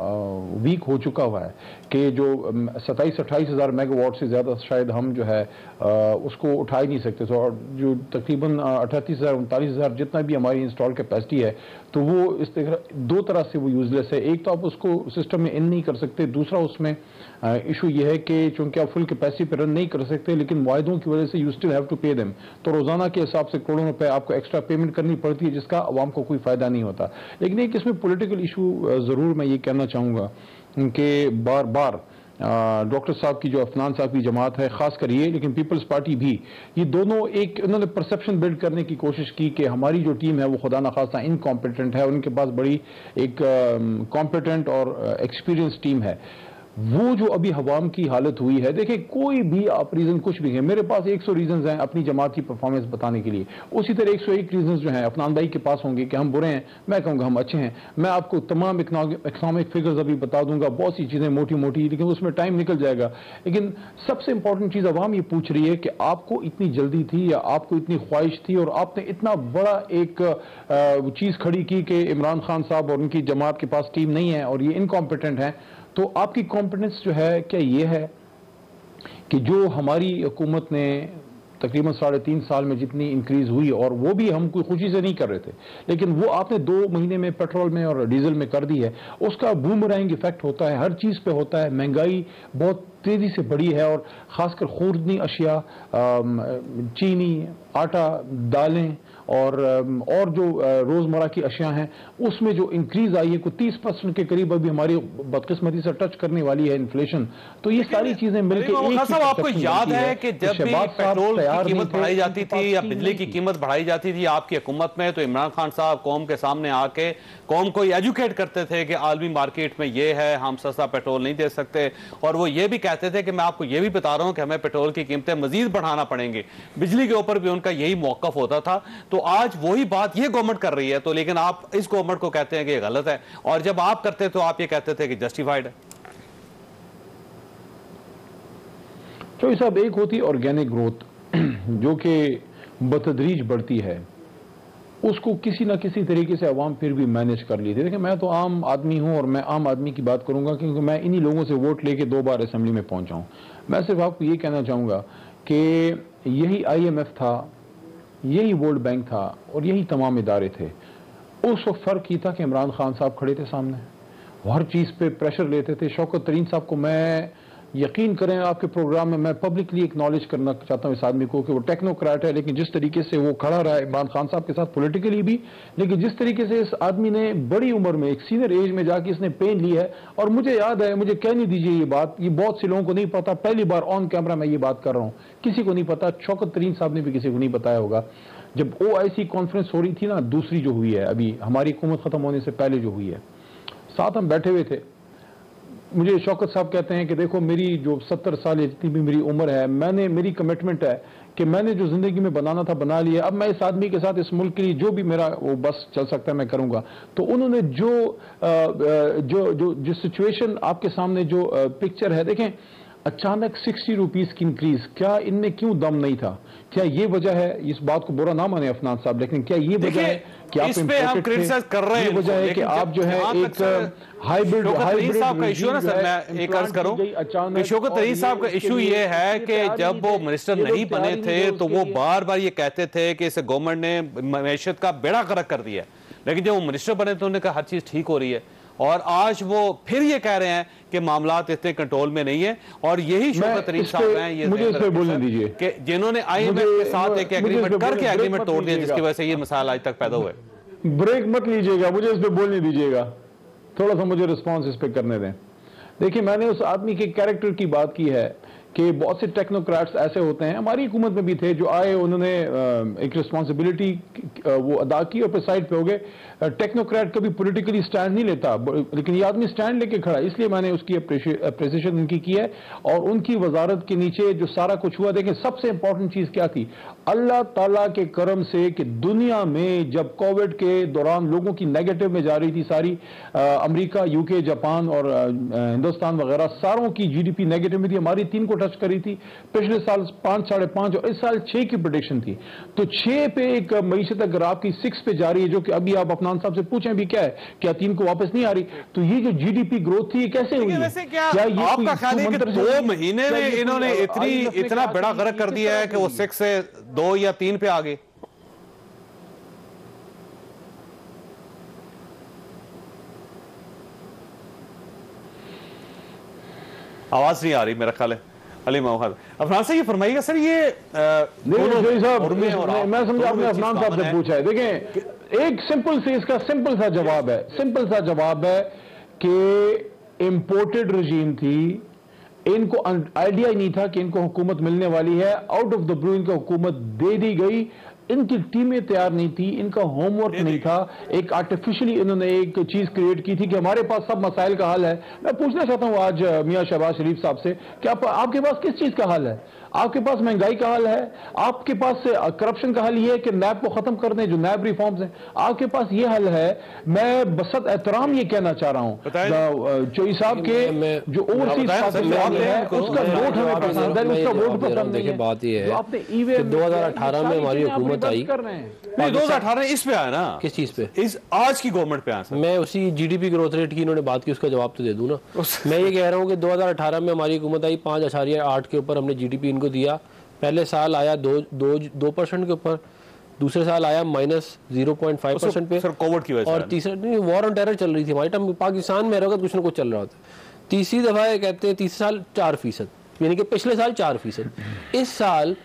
वीक हो चुका हुआ है कि जो सत्ताईस अट्ठाईस हज़ार मेगावाट से ज़्यादा शायद हम जो है आ, उसको उठा ही नहीं सकते। तो और जो तकरीबन अट्ठतीस हज़ार उनतालीस हज़ार जितना भी हमारी इंस्टॉल कैपेसिटी है तो वो इस तरह दो तरह से वो यूजलेस है। एक तो आप उसको सिस्टम में इन नहीं कर सकते, दूसरा उसमें इशू ये है कि चूंकि आप फुल कैपेसिटी पे रन नहीं कर सकते लेकिन मुआहदों की वजह से you still have to pay them, तो रोजाना के हिसाब से करोड़ों रुपए आपको एक्स्ट्रा पेमेंट करनी पड़ती है जिसका अवाम को कोई फायदा नहीं होता। लेकिन एक इसमें पॉलिटिकल इशू जरूर मैं ये कहना चाहूँगा कि बार बार डॉक्टर साहब की जो अफनान साहब की जमात है खासकर ये, लेकिन पीपल्स पार्टी भी, ये दोनों एक उन्होंने परसेप्शन बिल्ड करने की कोशिश की कि हमारी जो टीम है वो खुदा न खासा इनकॉम्पिटेंट है, उनके पास बड़ी एक कॉम्पिटेंट और एक्सपीरियंस टीम है। वो जो अभी हवाम की हालत हुई है, देखिए कोई भी आप रीजन कुछ भी है, मेरे पास एक सौ रीजन हैं अपनी जमात की परफॉर्मेंस बताने के लिए, उसी तरह एक सौ एक रीजन जो हैं अफनान भाई के पास होंगे कि हम बुरे हैं, मैं कहूँगा हम अच्छे हैं। मैं आपको तमाम इकनॉमिक फिगर्स अभी बता दूंगा, बहुत सी चीज़ें मोटी मोटी, लेकिन उसमें टाइम निकल जाएगा। लेकिन सबसे इंपॉर्टेंट चीज़ अवाम ये पूछ रही है कि आपको इतनी जल्दी थी या आपको इतनी ख्वाहिश थी और आपने इतना बड़ा एक चीज़ खड़ी की कि इमरान खान साहब और उनकी जमात के पास टीम नहीं है और ये इनकॉम्पिटेंट हैं। तो आपकी कॉम्पिटेंस जो है क्या ये है कि जो हमारी हुकूमत ने तकरीबन साढ़े तीन साल में जितनी इंक्रीज हुई, और वो भी हम कोई खुशी से नहीं कर रहे थे, लेकिन वो आपने दो महीने में पेट्रोल में और डीजल में कर दी है, उसका बूमरैंग इफेक्ट होता है, हर चीज़ पे होता है। महंगाई बहुत तेज़ी से बढ़ी है और ख़ासकर खूर्दनी अशिया, चीनी, आटा, दालें और और जो रोज़मर्रा की अशिया हैं उसमें जो इंक्रीज़ आई है कोई तीस परसेंट के करीब अभी हमारी बदकिस्मती से टच करने वाली है इन्फ्लेशन। तो ये सारी चीज़ें मिलकर एक साहब आपको याद है कि जब भी पेट्रोल की कीमत बढ़ाई जाती थी या बिजली की कीमत बढ़ाई जाती थी आपकी हुकूमत में, तो इमरान खान साहब कौम के सामने आके कौम को एजुकेट करते थे कि आलमी मार्केट में ये है, हम सस्ता पेट्रोल नहीं दे सकते, और वो ये भी कहते थे कि मैं आपको ये भी बता रहा हूं कि हमें पेट्रोल की कीमतें मजीद बढ़ाना पड़ेंगे। बिजली के ऊपर भी उनका यही मौकफ होता था। तो आज वही बात ये गवर्नमेंट कर रही है, तो लेकिन आप इस गवर्नमेंट को कहते हैं कि ये गलत है, और जब आप करते तो आप ये कहते थे कि जस्टिफाइड है। तो साहब, एक होती ऑर्गेनिक ग्रोथ जो कि बतदरीज बढ़ती है, उसको किसी ना किसी तरीके से अवाम फिर भी मैनेज कर ली थी। देखिए, मैं तो आम आदमी हूं और मैं आम आदमी की बात करूंगा क्योंकि मैं इन्हीं लोगों से वोट लेके दो बार असेंबली में पहुंचा हूं। मैं सिर्फ आपको ये कहना चाहूंगा कि यही आई एम एफ था, यही वर्ल्ड बैंक था और यही तमाम इदारे थे। उस वक्त फ़र्क ही था कि इमरान खान साहब खड़े थे सामने, हर चीज़ पे प्रेशर लेते थे। शौकत तरीन साहब को मैं, यकीन करें, आपके प्रोग्राम में मैं पब्लिकली एक्नॉलेज करना चाहता हूं इस आदमी को कि वो टेक्नोक्रेट है, लेकिन जिस तरीके से वो खड़ा रहा है इमरान खान साहब के साथ पॉलिटिकली भी, लेकिन जिस तरीके से इस आदमी ने बड़ी उम्र में एक सीनियर एज में जाके इसने पेन ली है। और मुझे याद है, मुझे कहने दीजिए ये बात, ये बहुत से लोगों को नहीं पता, पहली बार ऑन कैमरा मैं ये बात कर रहा हूँ, किसी को नहीं पता, शौकत तरीन साहब ने भी किसी को नहीं बताया होगा। जब ओ आई सी कॉन्फ्रेंस हो रही थी ना, दूसरी जो हुई है अभी हमारी हुकूमत खत्म होने से पहले जो हुई है, साथ हम बैठे हुए थे। मुझे शौकत साहब कहते हैं कि देखो, मेरी जो सत्तर साल जितनी भी मेरी उम्र है, मैंने, मेरी कमिटमेंट है कि मैंने जो जिंदगी में बनाना था बना लिया, अब मैं इस आदमी के साथ इस मुल्क के लिए जो भी मेरा वो बस चल सकता है मैं करूंगा। तो उन्होंने जो जो जो जो सिचुएशन आपके सामने जो पिक्चर है, देखें, अचानक सिक्सटी रुपीज की इंक्रीज, क्या इनमें क्यों दम नहीं था? क्या ये वजह है? इस बात को बुरा ना माने अफनान साहब, लेकिन क्या ये वजह है कि आप इस पे हम क्रिटिसाइज कर रहे हैं? ये वजह है कि आप जो है एक हाइब्रिड हाइब्रिड साहब का इशू है ना सर, मैं एक अर्ज करूं कि शौकत तरीन साहब का इशू ये है कि जब वो मिनिस्टर नहीं बने थे तो वो बार बार ये कहते थे कि इस गवर्नमेंट ने मैशत का बेड़ा गर्क कर दिया, लेकिन जब वो मिनिस्टर बने तो उन्होंने कहा हर चीज ठीक हो रही है, और आज वो फिर ये कह रहे हैं कि मामलात इतने कंट्रोल में नहीं है। और यही शौकत तरीन साहब हैं, ये मुझे इस पे बोलने दीजिए, कि जिन्होंने आई एम एफ के साथ एक एग्रीमेंट करके एग्रीमेंट तोड़ दिया, जिसकी वजह से ये मसाइल आज तक पैदा हुए। ब्रेक मत लीजिएगा, मुझे इस पे बोलने दीजिएगा, थोड़ा सा मुझे रिस्पॉन्स इस पे करने दें। देखिए, मैंने उस आदमी के कैरेक्टर की बात की है कि बहुत से टेक्नोक्रेट्स ऐसे होते हैं, हमारी हुकूमत में भी थे, जो आए, उन्होंने एक रिस्पॉन्सिबिलिटी वो अदा की और फिर साइड पे हो गए। टेक्नोक्रेट कभी पॉलिटिकली स्टैंड नहीं लेता, लेकिन ये आदमी स्टैंड लेके खड़ा, इसलिए मैंने उसकी अप्रिसिएशन उनकी की है। और उनकी वजारत के नीचे जो सारा कुछ हुआ, देखें, सबसे इंपॉर्टेंट चीज क्या थी? अल्लाह ताला के करम से कि दुनिया में जब कोविड के दौरान लोगों की नेगेटिव में जा रही थी सारी, अमेरिका, यूके, जापान और हिंदुस्तान वगैरह, सारों की जीडीपी नेगेटिव में थी, हमारी तीन को टच करी थी। पिछले साल पांच, साढ़े पांच, और इस साल छह की प्रेडिक्शन थी। तो छह पे एक मईशत अगर आपकी सिक्स पे जा रही है, जो कि अभी आप अफनान साहब से पूछें भी क्या है, क्या तीन को वापस नहीं आ रही? तो ये जो जीडीपी ग्रोथ थी, ये कैसे हुई? वैसे क्या, क्या ये आपका ख्याल है कि दो महीने में इन्होंने इतनी इतना बड़ा गर्क कर दिया है कि वो सिक्स से दो या तीन पे आ गए? आवाज नहीं आ रही मेरा ख्याल है। अली मोहम्मद अफनान से ये फरमाइएगा सर, ये साहब, मैं समझा आपने अफनान साहब से पूछा है। देखें, एक सिंपल से इसका सिंपल सा जवाब है, सिंपल सा जवाब है कि इंपोर्टेड रजीम थी, इनको आइडिया ही नहीं था कि इनको हुकूमत मिलने वाली है, आउट ऑफ द ब्लू इनको हुकूमत दे दी गई, इनकी टीमें तैयार नहीं थी, इनका होमवर्क नहीं था, एक आर्टिफिशियली इन्होंने एक चीज क्रिएट की थी कि हमारे पास सब मसाइल का हल है। मैं पूछना चाहता हूं आज मियां शहबाज शरीफ साहब से कि आप, आपके पास किस चीज का हल है? आपके पास महंगाई का हल है? आपके पास करप्शन का हल ये है कि नैब को खत्म कर दें, जो नैब रिफॉर्म्स हैं, आपके पास ये हल है? मैं बसत एहतराम ये कहना चाह रहा हूं, चोई साहब के जो ओवरसीज है उसका वोट हमें पसंद है, उसका वोट पसंद नहीं है। बात ये है दो हजार अठारह में हमारी हुकूमत आई, दो हजार अठारह इस पे आया ना, किस चीज पे? इस आज की गवर्नमेंट पे आया। मैं उसी जीडीपी ग्रोथ रेट की इन्होंने बात की, उसका जवाब तो दे दूं ना। मैं ये कह रहा हूँ कि दो हजार अठारह में हमारी हुकूमत आई, पांच आशारिया आठ के ऊपर हमने जीडीपी इनको दिया। पहले साल आया दो दो दो परसेंट के ऊपर, दूसरे साल आया minus zero point five percent पे, कोविड की वजह से, और तीसरा नहीं, वॉर ऑन टेरर चल रही थी हमारी टाइम, पाकिस्तान में रहा कुछ ना कुछ चल रहा था। तीसरी दफ़ा ये कहते हैं तीसरे साल चार फीसद, यानी कि पिछले साल चार फीसद, इस साल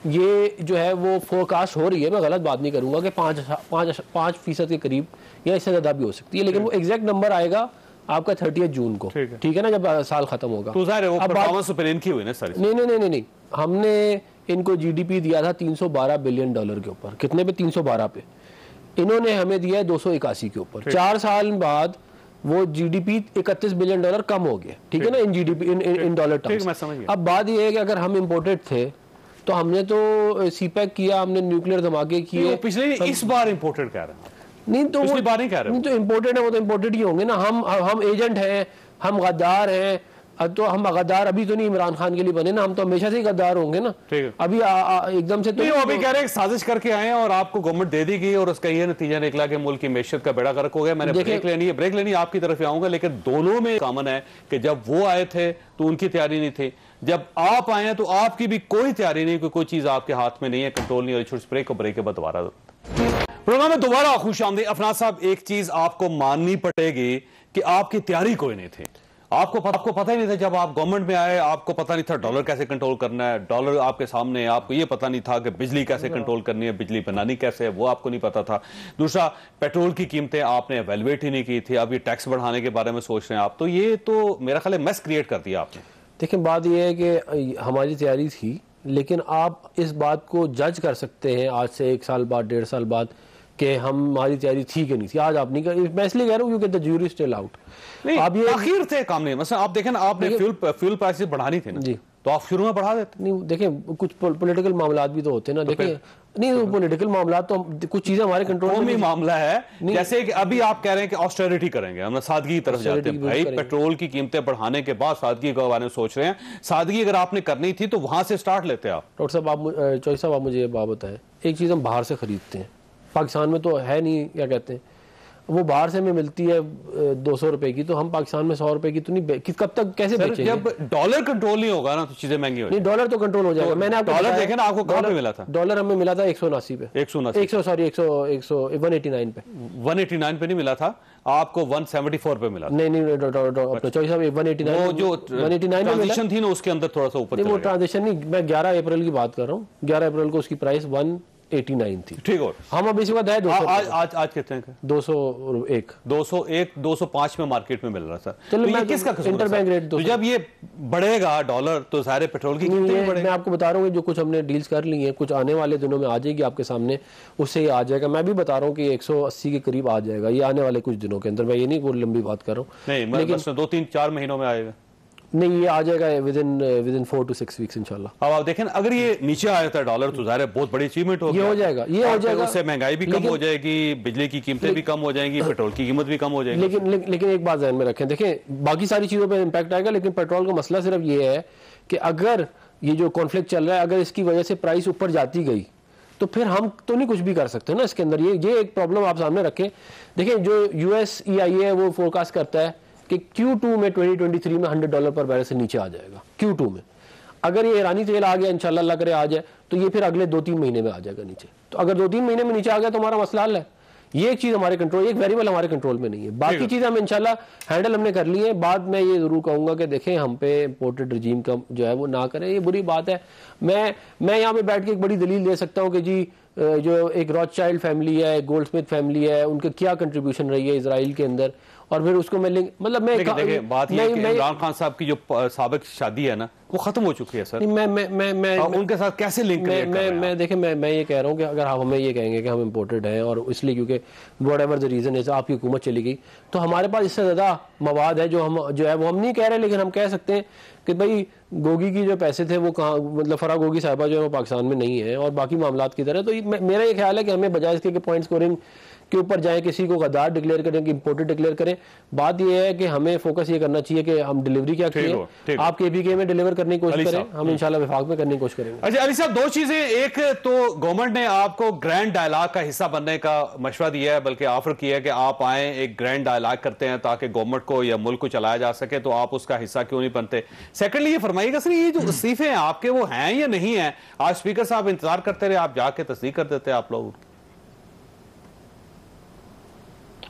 ये जो है वो फोरकास्ट हो रही है, मैं गलत बात नहीं करूंगा कि पाँच पाँच पाँच फीसद के करीब या इससे ज़्यादा भी हो सकती है, लेकिन वो एग्जैक्ट नंबर आएगा आपका थर्टियथ जून को, ठीक है ना, जब साल खत्म होगा। तो ज़ाहिर है वो परफॉर्मेंस पर इनकी हुई ना सारी। नहीं नहीं नहीं नहीं हमने इनको जीडीपी दिया था तीन सौ बारह बिलियन डॉलर के ऊपर, कितने पे? तीन सौ बारह पे। इन्होंने हमें दिया है दो सौ इक्यासी के ऊपर। चार साल बाद वो जीडीपी इकतीस बिलियन डॉलर कम हो गया, ठीक है ना, in GDP in in dollar terms. अब बात ये है कि अगर हम इम्पोर्टेड थे तो हमने तो सीपैक किया, हमने न्यूक्लियर धमाके किए। पिछले इस बार इम्पोर्टेड कह रहे हैं, नहीं तो पिछली बार नहीं कह रहे, नहीं तो इम्पोर्टेड है, वो तो इम्पोर्टेड ही होंगे ना। हम हम एजेंट हैं, हम गद्दार हैं, तो हम गद्दार अभी तो नहीं इमरान खान के लिए बने ना, हम तो हमेशा से ही गद्दार होंगे ना। अभी आ, आ, एकदम से तो नहीं, अभी कह रहे हैं साजिश करके आए हैं और आपको गवर्नमेंट दे दी गई और उसका ये नतीजा निकला कि मुल्क की मैशत का बेड़ा गर्क हो गया। मैंने ब्रेक लेनी है, ब्रेक लेनी है, आपकी तरफ आऊंगा, लेकिन दोनों में कॉमन है कि जब वो आए थे तो उनकी तैयारी नहीं थी, जब आप आए हैं तो आपकी भी कोई तैयारी नहीं, कोई चीज आपके हाथ में नहीं है, कंट्रोल नहीं हो। ब्रेक को ब्रेक के बाद दोबारा प्रोग्राम में दोबारा खुश आमदीद। अफनान साहब, एक चीज आपको माननी पड़ेगी कि आपकी तैयारी कोई नहीं थी, आपको पता, आपको पता ही नहीं था जब आप गवर्नमेंट में आए, आपको पता नहीं था डॉलर कैसे कंट्रोल करना है, डॉलर आपके सामने है, आपको ये पता नहीं था कि बिजली कैसे कंट्रोल करनी है, बिजली बनानी कैसे है, वो आपको नहीं पता था। दूसरा, पेट्रोल की कीमतें आपने एवेलुएट ही नहीं की थी, अब ये टैक्स बढ़ाने के बारे में सोच रहे हैं आप, तो ये तो मेरा ख्याल है मेस क्रिएट कर दिया आपने। देखिए, बात यह है कि हमारी तैयारी थी, लेकिन आप इस बात को जज कर सकते हैं आज से एक साल बाद, डेढ़ साल बाद, कि हमारी तैयारी थी कि नहीं थी। आज आप नहीं कर, मैं इसलिए कह रहा हूँ क्योंकि द ज्यूरी स्टिल आउट। नहीं, आप ये आखिर थे काम नहीं, मतलब आप देखें ना, आपने फ्यूल फ्यूल प्राइसेस बढ़ानी थी ना जी, तो आप शुरू में बढ़ा देते। नहीं, देखें कुछ पॉलिटिकल मामला भी तो होते हैं ना, देखें नहीं पॉलिटिकल मामला तो कुछ चीजें हमारे कंट्रोल में मामला है, जैसे कि अभी आप कह रहे हैं कि ऑस्टेरिटी करेंगे, हम सादगी की तरफ जाते हैं। भाई पेट्रोल की कीमतें बढ़ाने के बाद सादगी के बारे में सोच रहे हैं, सादगी अगर आपने करनी थी तो वहां से स्टार्ट लेते आप। डॉक्टर साहब, आप चौधरी साहब, आप मुझे ये बात बताएं, एक चीज हम बाहर से खरीदते हैं, पाकिस्तान में तो है नहीं, क्या कहते हैं, वो बाहर से हमें मिलती है दो सौ रुपए की, तो हम पाकिस्तान में सौ रुपए की तो नहीं, कब तक कैसे बेचेंगे? जब डॉलर कंट्रोल नहीं होगा ना तो चीजें महंगी हो जाएंगी। डॉलर तो कंट्रोल हो जाएगा। तो मैंने आपको डॉलर देखे ना, आपको कहाँ पे मिला था? डॉलर हमें मिला था एक सौ उनासी पे, एक सौ उनासी एक सौ सॉरी एक सौ एक सौ वन एटी नाइन पे, वन एटी नाइन पे नहीं मिला था आपको, वन सेवेंटी फोर पे मिला। नहीं नहीं चौधरी साहब, वन एटी नाइन, वो जो वन एटी नाइन ट्रांजिशन थी ना उसके अंदर थोड़ा सा ऊपर, वो ट्रांजिशन नहीं, मैं ग्यारह अप्रैल की बात कर रहा हूँ, ग्यारह अप्रैल को उसकी प्राइस वन एटी नाइन थी, ठीक है। हम अब इसी बात है आज आज आज कितने का? दो सौ एक दो सौ एक दो सौ पाँच में मार्केट में मिल रहा था। चलो, तो किसका इंटरबैंक रेट? तो जब ये बढ़ेगा डॉलर तो सारे पेट्रोल की कीमतें भी बढ़ेगी। मैं आपको बता रहा हूँ जो कुछ हमने डील्स कर ली हैं, कुछ आने वाले दिनों में आ जाएगी आपके सामने, उससे ये आ जाएगा। मैं भी बता रहा हूँ कि एक सौ अस्सी के करीब आ जाएगा ये आने वाले कुछ दिनों के अंदर। मैं ये नहीं कोई लंबी बात कर रहा हूँ, नहीं, लेकिन दो तीन चार महीनों में आएगा। नहीं, ये आ जाएगा within within four to six weeks इंशाल्लाह। अब आप देखें, अगर ये नीचे आया था डॉलर तो ज़ाहिर है बहुत बड़ी अचीवमेंट होगी। ये हो जाएगा, ये हो जाएगा, उससे महंगाई भी कम हो जाएगी, बिजली की कीमतें भी कम हो जाएंगी, पेट्रोल की कीमत भी कम हो जाएगी। लेकिन ले, लेकिन एक बात ध्यान में रखें, देखें बाकी सारी चीजों पर इम्पैक्ट आएगा, लेकिन पेट्रोल का मसला सिर्फ ये है कि अगर ये जो कॉन्फ्लिक्ट चल रहा है, अगर इसकी वजह से प्राइस ऊपर जाती गई तो फिर हम तो नहीं कुछ भी कर सकते ना इसके अंदर। ये ये एक प्रॉब्लम आप सामने रखें। देखिए, जो यूएस ई आई है वो फोरकास्ट करता है कि क्यू टू में ट्वेंटी ट्वेंटी थ्री में हंड्रेड डॉलर पर बैरल से नीचे आ जाएगा। क्यू टू में अगर ये ईरानी तेल आ गया, इंशाल्लाह अल्लाह करे आ जाए, तो ये फिर अगले दो तीन महीने में आ जाएगा नीचे। तो अगर दो तीन महीने में नीचे आ गया तो हमारा मसला हल है। ये एक चीज हमारे कंट्रोल, एक वेरिएबल हमारे कंट्रोल में नहीं है। बाकी चीजें हम इंशाल्लाह हैंडल हमने कर ली है। बाद में ये जरूर कहूंगा कि देखें हम पे इम्पोर्टेड रजीम का जो है वो ना करें, ये बुरी बात है। मैं मैं यहाँ पे बैठ के एक बड़ी दलील दे सकता हूँ कि जी जो एक रॉथशाइल्ड फैमिली है, गोल्डस्मिथ फैमिली है, उनके क्या कंट्रीब्यूशन रही है इसराइल के अंदर, और फिर उसको मैं लिंक, मतलब मैं देखिए बात ये कि इमरान खान साहब की जो साबिक शादी है ना वो खत्म हो चुकी है सर। मैं मैं मैं मैं उनके साथ कैसे लिंक मैं मैं मैं देखें मैं मैं ये कह रहा हूँ कि अगर आप हमें ये कहेंगे कि हम इम्पोर्टेड हैं और इसलिए क्योंकि वट एवर द रीजन है आपकी हुकूमत चली गई, तो हमारे पास इससे ज़्यादा मवाद है जो हम जो है वो हम नहीं कह रहे, लेकिन हम कह सकते हैं कि भाई गोगी की जो पैसे थे वो कहाँ, मतलब फराह गोगी साहिबा जो है वो पाकिस्तान में नहीं है और बाकी मामलात की तरह। तो मेरा ये ख्याल है कि हमें बजाय इसके पॉइंट स्कोरिंग के ऊपर जाए, किसी को गद्दार डिक्लेयर करें कि इम्पोर्टेड डिक्लेयर करें। बात यह है कि हमें फोकस ये करना चाहिए कि हम डिलीवरी क्या करें, आप केपीके में डिलीवर करने की कोशिश करें, हम इंशाल्लाह विफाक में करने की कोशिश करेंगे। अच्छा अली साहब, दो चीजें, एक तो गवर्नमेंट ने आपको ग्रैंड डायलॉग का हिस्सा बनने का मशवरा दिया है, बल्कि ऑफर किया है कि आप आए एक ग्रैंड डायलॉग करते हैं ताकि गवर्नमेंट को या मुल्क को चलाया जा सके, तो आप उसका हिस्सा क्यों नहीं बनते? सेकेंडली ये फरमाइएगा सर, ये जो इस्तीफे हैं आपके वो हैं या नहीं है? आज स्पीकर साहब इंतजार करते रहे, आप जाके तस्दीक कर देते आप लोग।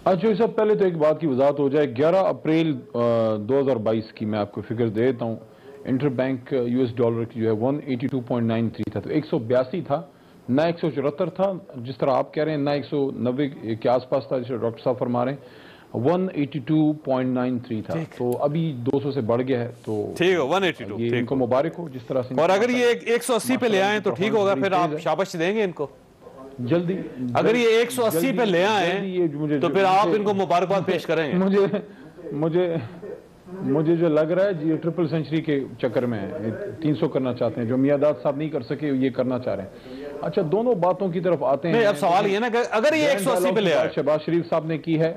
अच्छा, सब पहले तो एक बात की वजाहत हो जाए। ग्यारह अप्रैल दो हज़ार बाईस की मैं आपको फिगर दे देता हूँ। इंटर बैंक यूएस डॉलर की जो है one eighty two point nine three था, तो एक सौ बयासी था, ना एक सौ चौहत्तर था जिस तरह आप कह रहे हैं, ना एक सौ नब्बे के आसपास था जिसे डॉक्टर साहब फरमा रहे हैं, one eighty two point nine three था। तो अभी दो सौ से बढ़ गया है, तो ठीक है वन एटी टू, ये इनको मुबारक हो जिस तरह से। और अगर ये एक सौ अस्सी पे ले आए तो ठीक होगा, फिर आप शाबाश देंगे इनको जल्दी। अगर ये एक सौ अस्सी पे ले आए तो फिर आप इनको मुबारकबाद पेश करेंगे। मुझे मुझे मुझे जो लग रहा है ये ट्रिपल सेंचुरी के चक्कर में है, तीन सौ करना चाहते हैं जो मियादाद साहब नहीं कर सके, ये करना चाह रहे हैं। अच्छा, दोनों बातों की तरफ आते हैं। अब सवाल ये ना कि अगर ये एक सौ अस्सी पे ले आए, शहबाज शरीफ साहब ने की है,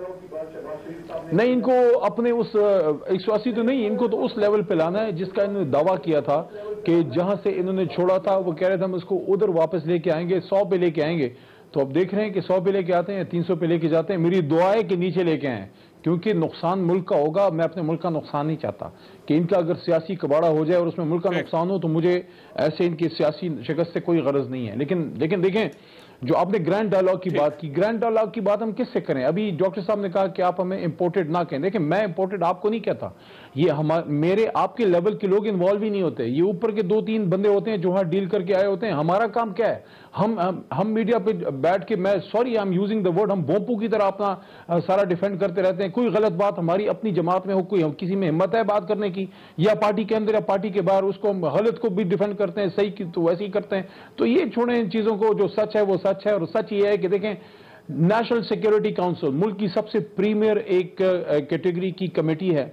नहीं इनको अपने उस एक सौ अस्सी तो नहीं, इनको तो उस लेवल पे लाना है जिसका इन्होंने दावा किया था कि जहां से इन्होंने छोड़ा था वो कह रहे थे हम उसको उधर वापस लेके आएंगे, सौ पे लेके आएंगे। तो अब देख रहे हैं कि सौ पे लेके आते हैं, तीन सौ पे लेके जाते हैं। मेरी दुआ है कि नीचे लेके आए, क्योंकि नुकसान मुल्क का होगा। मैं अपने मुल्क का नुकसान नहीं चाहता कि इनका अगर सियासी कबाड़ा हो जाए और उसमें मुल्क का नुकसान हो, तो मुझे ऐसे इनकी सियासी शिकस्त से कोई गरज नहीं है। लेकिन लेकिन देखें, जो आपने ग्रैंड डायलॉग की बात की, ग्रैंड डायलॉग की बात हम किससे करें? अभी डॉक्टर साहब ने कहा कि आप हमें इंपोर्टेड ना कहें। देखिए, मैं इंपोर्टेड आपको नहीं कहता, ये हमारे मेरे आपके लेवल के लोग इन्वॉल्व ही नहीं होते। ये ऊपर के दो तीन बंदे होते हैं जो वहां डील करके आए होते हैं। हमारा काम क्या है? हम हम, हम मीडिया पे बैठ के, मैं sorry I am using the word, हम बोंपू की तरह अपना सारा डिफेंड करते रहते हैं। कोई गलत बात हमारी अपनी जमात में हो, कोई हम किसी में हिम्मत है बात करने की, या पार्टी के अंदर या पार्टी के बाहर, उसको हम गलत को भी डिफेंड करते हैं, सही की तो वैसे ही करते हैं। तो ये छोड़ें इन चीजों को, जो सच है वो सच है। और सच ये है कि देखें, नेशनल सिक्योरिटी काउंसिल मुल्क की सबसे प्रीमियर एक कैटेगरी की कमेटी है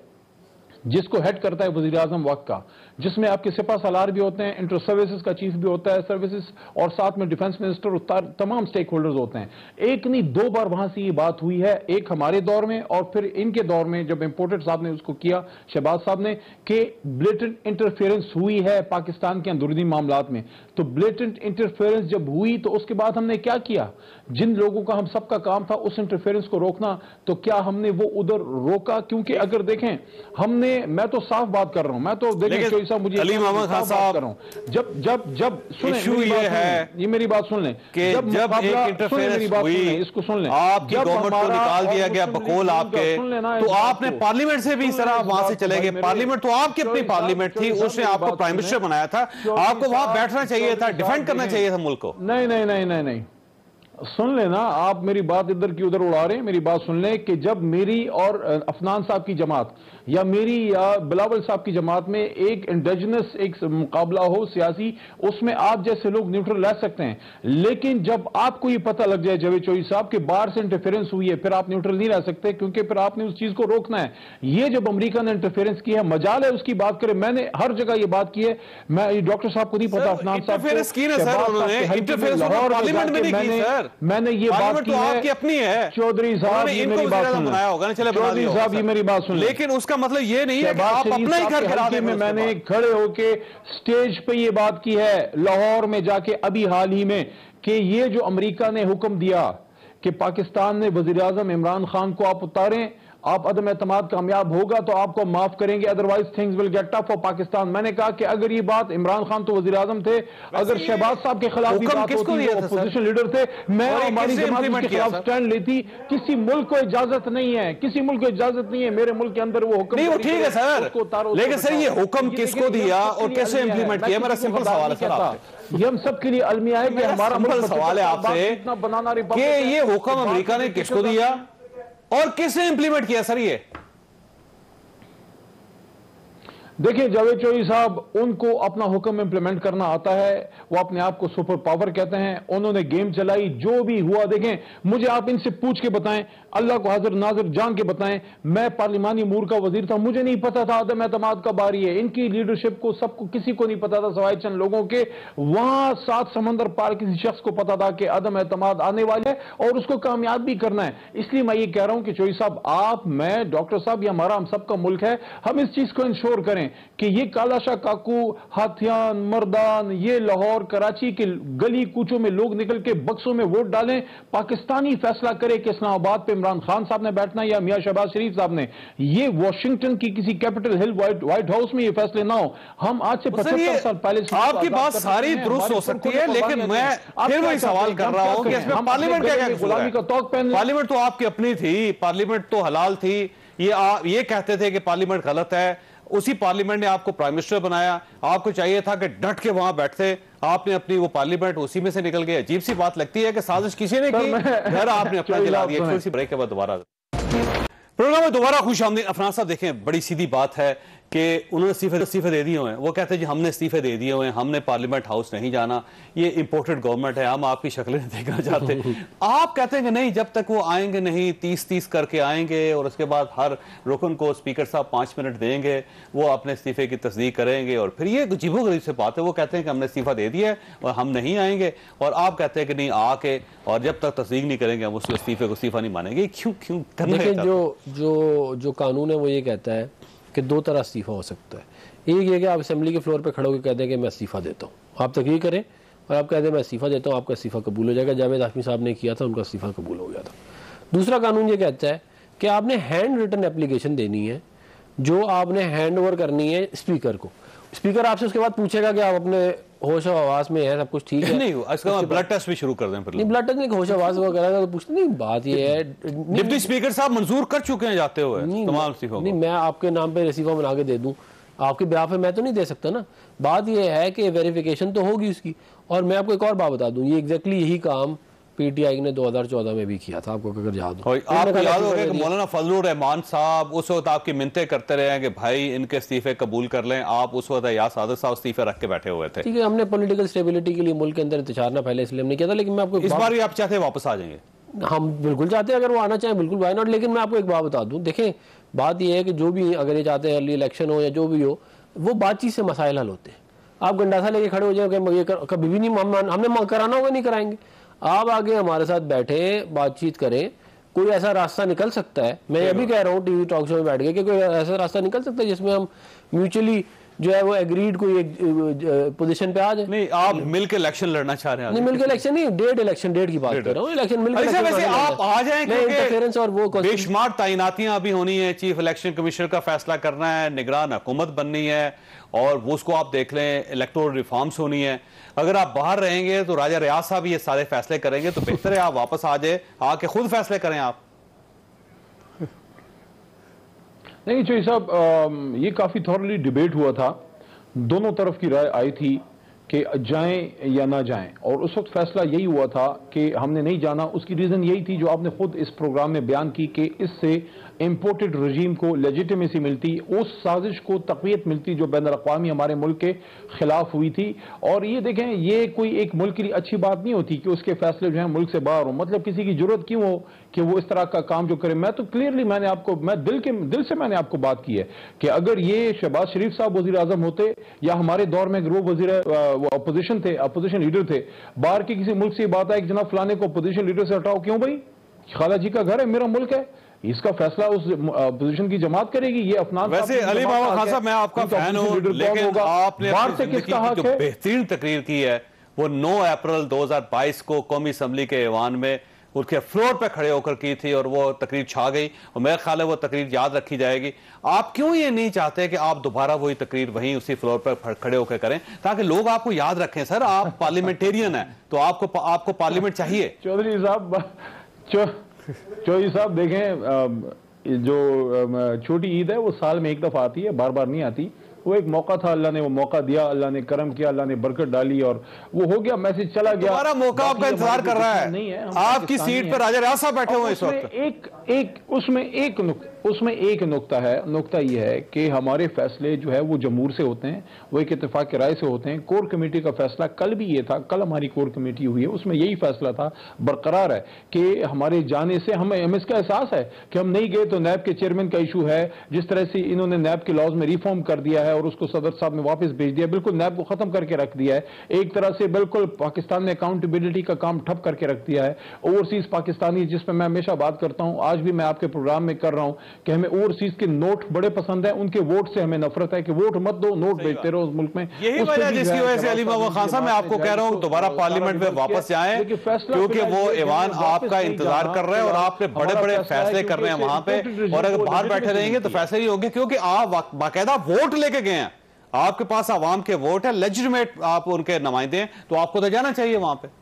जिसको हेड करता है वजीर आजम वक्त का, जिसमें आपके सिपा सालार भी होते हैं, इंटर सर्विसेज का चीफ भी होता है, सर्विसेज, और साथ में डिफेंस मिनिस्टर और तमाम स्टेक होल्डर्स होते हैं। एक नहीं दो बार वहां से ये बात हुई है, एक हमारे दौर में और फिर इनके दौर में जब इंपोर्टेड साहब ने उसको किया, शहबाज साहब ने, कि ब्लेटेंट इंटरफेरेंस हुई है पाकिस्तान के अंदरूनी मामलात में। तो ब्लेटेंट इंटरफेरेंस जब हुई तो उसके बाद हमने क्या किया? जिन लोगों का हम सबका काम था उस इंटरफेरेंस को रोकना, तो क्या हमने वो उधर रोका? क्योंकि अगर देखें, हमने, मैं तो साफ बात कर रहा हूं, मैं तो देखें साहब, मुझे अली मोहम्मद खान साहब कर रहा हूं, जब जब जब सुने, इशू ये है, ये मेरी बात सुन लें, कि जब, जब एक इंटरफेरेंस हुई, इसको सुन लें, आपकी गवर्नमेंट को निकाल दिया गया बकौल आपके, तो आपने पार्लियामेंट से भी इस तरह वहां से चले गए। पार्लियामेंट तो आपकी अपनी पार्लियामेंट थी, उसने आपको प्राइम मिनिस्टर बनाया था, आपको वहां बैठना चाहिए था, डिफेंड करना चाहिए था मुल्क को। नहीं नहीं नहीं नहीं नहीं सुन लेना, आप मेरी बात इधर की उधर उड़ा रहे हैं। मेरी बात सुन लें कि जब मेरी और अफनान साहब की जमात या मेरी या बिलावल साहब की जमात में एक इंडिजिनस एक मुकाबला हो सियासी, उसमें आप जैसे लोग न्यूट्रल रह सकते हैं। लेकिन जब आपको ये पता लग जाए जावेद चौधरी साहब के बाहर से इंटरफेरेंस हुई है, फिर आप न्यूट्रल नहीं रह सकते, क्योंकि फिर आपने उस चीज को रोकना है। ये जब अमेरिका ने इंटरफेरेंस की है, मजाल है उसकी बात करें, मैंने हर जगह ये बात की है। मैं डॉक्टर साहब को नहीं पता, अफनान साहब मैंने ये बात की है, आपकी अपनी है। चौधरी साहब ये मेरी बात सुन, चौधरी साहब ये मेरी बात सुन, लेकिन उसका मतलब ये नहीं है कि आप अपना ही घर गिरा दें। में मैंने खड़े होके स्टेज पे ये बात की है लाहौर में जाके अभी हाल ही में, कि ये जो अमेरिका ने हुक्म दिया कि पाकिस्तान ने वजीर आजम इमरान खान को आप उतारें, आप अदम एतमाद कामयाब होगा तो आपको माफ करेंगे, otherwise things will get tough for Pakistan. मैंने कहा कि अगर ये बात, इमरान खान तो वजीर आजम थे, अगर शहबाज साहब के खिलाफ भी बात होती, वो अपोजिशन लीडर थे, मैं हमारी जमात के खिलाफ स्टैंड लेती। किसी मुल्क को इजाजत नहीं है, किसी मुल्क को इजाजत नहीं है मेरे मुल्क के अंदर वो हुक्म। नहीं वो ठीक है सर, लेकिन सर ये हुक्म किसको दिया और कैसे इंप्लीमेंट किया? मेरा सिंपल सवाल है सर आपसे, ये हम सब के लिए अलमिया है कि हमारा सिंपल सवाल है आपसे कि ये हुक्म अमेरिका ने किसको दिया और किसने इंप्लीमेंट किया? सर ये देखिए जावेद चौधरी साहब, उनको अपना हुक्म इंप्लीमेंट करना आता है, वो अपने आप को सुपर पावर कहते हैं। उन्होंने गेम चलाई, जो भी हुआ देखें, मुझे आप इनसे पूछ के बताएं, अल्लाह को हाजिर नाजिर जान के बताएं, मैं पार्लिमानी अमूर का वजीर था, मुझे नहीं पता था आदम एतमाद का बारी है। इनकी लीडरशिप को सबको, किसी को नहीं पता था सवाए चंद लोगों के। वहां सात समंदर पार किसी शख्स को पता था कि आदम एतमाद आने वाले है और उसको कामयाब भी करना है। इसलिए मैं ये कह रहा हूं कि चौधरी साहब, आप, मैं, डॉक्टर साहब, ये हमारा हम सबका मुल्क है, हम इस चीज को इंश्योर करें। हैं कि ये कालाशाह काकू, हाथियान, मर्दान, ये लाहौर कराची के गली कूचों में लोग निकल के बक्सों में वोट डालें, पाकिस्तानी फैसला करे कि इस्लामाबाद पे इमरान खान साहब ने बैठना या मियां शहबाज शरीफ साहब ने, ये वॉशिंगटन की किसी Capitol Hill White White House में ये फैसले ना हो। हम आज से पचहत्तर साल पहले आपकी बात सारी दुरुस्त हो सकती है, लेकिन मैं फिर वही सवाल कर रहा हूं कि इसमें पार्लियामेंट क्या क्या गुलामी का तौक पहन, पार्लियामेंट तो आपकी अपनी थी, पार्लियामेंट तो हलाल थी, ये आ, ये कहते थे कि पार्लियामेंट गलत है, उसी पार्लियामेंट ने आपको प्राइम मिनिस्टर बनाया, आपको चाहिए था कि डट के वहां बैठते, आपने अपनी वो पार्लियामेंट उसी में से निकल गए। अजीब सी बात लगती है कि साजिश किसी ने की, घर आपने अपना जला दिया। थोड़ी सी ब्रेक के बाद दोबारा प्रोग्राम में दोबारा खुश आमदीद। अफनान साहब देखें, बड़ी सीधी बात है कि उन्होंने इस्तीफे इस्तीफे दे दिए हुए हैं, वो कहते हैं जी हमने इस्तीफे दे दिए हुए हैं, हमने पार्लियामेंट हाउस नहीं जाना, ये इंपोर्टेड गवर्नमेंट है, हम आपकी शक्लें देखना चाहते आप कहते हैं कि नहीं, जब तक वो आएंगे नहीं, तीस तीस करके आएंगे और उसके बाद हर रुकन को स्पीकर साहब पाँच मिनट देंगे, वो अपने इस्तीफे की तस्दीक करेंगे और फिर ये अजीबो गरीब से बात है, वो कहते हैं कि हमने इस्तीफा दे दिया है और हम नहीं आएंगे, और आप कहते हैं कि नहीं आके और जब तक तस्दीक नहीं करेंगे हम उस इस्तीफे को इस्तीफा नहीं मानेंगे। क्यों क्यों देखिए, जो जो जो कानून है वो ये कहता है कि दो तरह इस्तीफा हो सकता है। एक ये कि आप असेंबली के फ्लोर पे खड़े होकर कहते हैं कि मैं इस्तीफा देता हूँ, आप तकरीर करें और आप कहते हैं मैं इस्तीफा देता हूँ, आपका इस्तीफा कबूल हो जाएगा। जावेद हाशमी साहब ने किया था, उनका इस्तीफा कबूल हो गया था। दूसरा कानून ये कहता है कि आपने हैंड रिटन एप्लीकेशन देनी है, जो आपने हैंड ओवर करनी है स्पीकर को। स्पीकर आपसे उसके बाद पूछेगा कि आप अपने होश आवाज में है, सब कुछ ठीक है, नहीं इसका ब्लड टेस्ट भी शुरू कर दें। नहीं, ब्लड टेस्ट नहीं, होश आवाज वगैरह तो पूछते नहीं। बात ये है, डिप्टी स्पीकर साहब मंजूर कर चुके हैं जाते हुए तमाम इस्तीफों को। नहीं, मैं आपके नाम पे इस्तीफा बना के दे दूं, आपके ब्याह पे मैं तो नहीं दे सकता ना। बात ये है कि वेरिफिकेशन तो होगी उसकी। और मैं आपको एक और बात बता दूं, ये एग्जैक्टली यही काम पीटीआई ने दो हज़ार चौदह में भी किया था, आपको अगर याद हो। आपको याद होगा कि मौलाना फजलुर रहमान साहब उस वक्त आपकी मिन्नतें करते रहे हैं कि भाई इनके इस्तीफे कबूल कर लें, आप उस वक्त या सादिक साहब इस्तीफे रख के बैठे हुए थे। ठीक है, हमने पॉलिटिकल स्टेबिलिटी के लिए मुल्क के अंदर इंतजार ना पहले इसलिए हमने किया था। लेकिन मैं आपको इस बार भी आप चाहते हैं वापस आ जाएंगे? हम बिल्कुल चाहते हैं, अगर वो आना चाहें बिल्कुल, वाई नॉट। लेकिन मैं आपको एक बात बता दूं, देखें बात यह है कि जो भी अगर ये चाहते हैं अर्ली इलेक्शन हो या जो भी हो, वो बातचीत से मसाइल हल होते हैं। आप गंडासा लेके खड़े हो जाए कभी भी नहीं, हमने कराना होगा नहीं कराएंगे। आप आगे हमारे साथ बैठे, बातचीत करें, कोई ऐसा रास्ता निकल सकता है। मैं अभी कह रहा हूँ टीवी टॉक शो में बैठ के कि कोई ऐसा रास्ता निकल सकता है जिसमें हम म्यूचुअली जो है वो एग्रीड कोई एक पोजीशन पे आ जाए। नहीं, आप मिलकर इलेक्शन लड़ना चाह रहे हैं? नहीं, मिलकर इलेक्शन नहीं, डेट इलेक्शन डेट की बात कर रहा हूँ। इलेक्शन मिलकर वैसे आप आ जाएं, इंटरफेरेंस और वो बेशुमार तैनातियां अभी होनी है, चीफ इलेक्शन कमिश्नर का फैसला करना है, निगरान हुकूमत बननी है, और वो उसको आप देख लें, इलेक्टोरल रिफॉर्म्स होनी है। अगर आप बाहर रहेंगे तो राजा रियाज साहब ये सारे फैसले करेंगे, तो बेहतर है आप वापस आ जाए, आके खुद फैसले करें आप। नहीं चौधरी साहब, ये काफी थॉरली डिबेट हुआ था, दोनों तरफ की राय आई थी कि जाएं या ना जाएं, और उस वक्त फैसला यही हुआ था कि हमने नहीं जाना। उसकी रीजन यही थी जो आपने खुद इस प्रोग्राम में बयान की कि इससे इंपोर्टेड रजीम को लेजिटिमेसी मिलती, उस साजिश को तक़वियत मिलती जो बैन अक़वामी हमारे मुल्क के खिलाफ हुई थी। और ये देखें, ये कोई एक मुल्क के लिए अच्छी बात नहीं होती कि उसके फैसले जो है मुल्क से बाहर हो। मतलब किसी की जरूरत क्यों हो कि वो इस तरह का काम जो करे। मैं तो क्लियरली मैंने आपको, मैं दिल के दिल से मैंने आपको बात की है कि अगर ये शहबाज शरीफ साहब वजीर आजम होते या हमारे दौर में वो वजीर अपोजिशन थे, अपोजिशन लीडर थे, बाहर के किसी मुल्क से बात है कि जनाब फलाने को अपोजिशन लीडर से हटाओ, क्यों भाई, खाला जी का घर है, मेरा मुल्क है, इसका फैसला उस पोजीशन की जमात करेगी। ये अफनान वैसे अली बाबा खान साहब, मैं आपका फैन हूं, लेकिन आपने जो बेहतरीन तकरीर की है वो नौ अप्रैल दो हज़ार बाईस को कौमी असम्बली के ऐवान में उसके फ्लोर पे खड़े होकर की थी, और वो तकरीर छा गई, और मेरा ख्याल है वो तकरीर याद रखी जाएगी। आप क्यों ये नहीं चाहते कि आप दोबारा वही तकरीर वहीं उसी फ्लोर पर खड़े होकर करें, ताकि लोग आपको याद रखें? सर, आप पार्लियामेंटेरियन हैं, तो आपको आपको पार्लियामेंट चाहिए। चौधरी साहब चौधरी साहब देखें, जो छोटी ईद है वो साल में एक दफा आती है, बार बार नहीं आती। वो एक मौका था, अल्लाह ने वो मौका दिया, अल्लाह ने करम किया, अल्लाह ने बरकत डाली, और वो हो गया, मैसेज चला गया। हमारा मौका आपका इंतजार कर रहा है, नहीं है, आपकी सीट पर राजा रियाज साहब बैठे हुए इस वक्त। एक एक उसमें एक उसमें एक नुक्ता है, नुक्ता ये है कि हमारे फैसले जो है वो जमहूर से होते हैं, वो एक इत्तेफाक की राय से होते हैं। कोर कमेटी का फैसला कल भी ये था, कल हमारी कोर कमेटी हुई है, उसमें यही फैसला था, बरकरार है कि हमारे जाने से हमें हमें इसका एहसास है कि हम नहीं गए तो नैब के चेयरमैन का इशू है। जिस तरह से इन्होंने नैब के लॉज में रिफॉर्म कर दिया है और उसको सदर साहब ने वापस भेज दिया, बिल्कुल नैब को खत्म करके रख दिया है, एक तरह से बिल्कुल पाकिस्तान ने अकाउंटेबिलिटी का काम ठप करके रख दिया है। ओवरसीज पाकिस्तानी, जिसमें मैं हमेशा बात करता हूं, आज भी मैं आपके प्रोग्राम में कर रहा हूं कि हमें ओवरसीज के नोट बड़े पसंद है, उनके वोट से हमें नफरत है कि वोट मत दो, नोट भेजते रहो उस मुल्क में। यही वजह है जिसकी वजह से अली मोहम्मद खान साहब मैं आपको कह रहा हूं दोबारा पार्लियामेंट में वापस जाएं, क्योंकि वो ऐवान आपका इंतजार कर रहे हैं और आपने बड़े बड़े फैसले कर रहे हैं वहां पे, और अगर बाहर बैठे रहेंगे तो फैसले नहीं होंगे, क्योंकि आप बाकायदा वोट लेके गए हैं, आपके पास आवाम के वोट है, लेजिटिमेट आप उनके नुमाइंदे हैं, तो आपको तो जाना चाहिए वहां पे।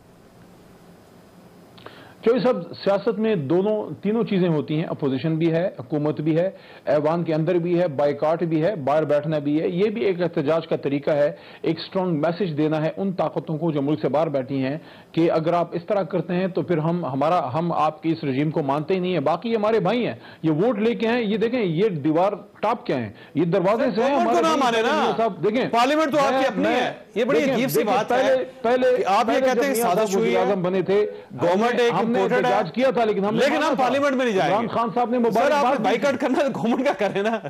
जो सब सियासत में दोनों तीनों चीजें होती हैं, अपोजिशन भी है, हुकूमत भी है, ऐवान के अंदर भी है, बाइकाट भी है, बाहर बैठना भी है। ये भी एक एहतजाज का तरीका है, एक स्ट्रॉन्ग मैसेज देना है उन ताकतों को जो मुल्क से बाहर बैठी हैं कि अगर आप इस तरह करते हैं तो फिर हम हमारा हम आपके इस रजीम को मानते ही नहीं है। बाकी हमारे भाई हैं, ये वोट लेके हैं, ये देखें ये दीवार टॉप क्या है, ये दरवाजे से है हमारे ना माने ना साहब। देखें पार्लियामेंट तो आपकी अपनी है, ये बड़ी अजीब सी बात है। पहले आप ये कहते हैं साजिश हुई है, बने थे, गवर्नमेंट एक एहतजाज किया था, लेकिन हम लेकिन हम पार्लियामेंट में नहीं जाएंगे। इमरान खान साहब ने मोबाइल आप बाइकआउट करना तो गवर्नमेंट का करें ना।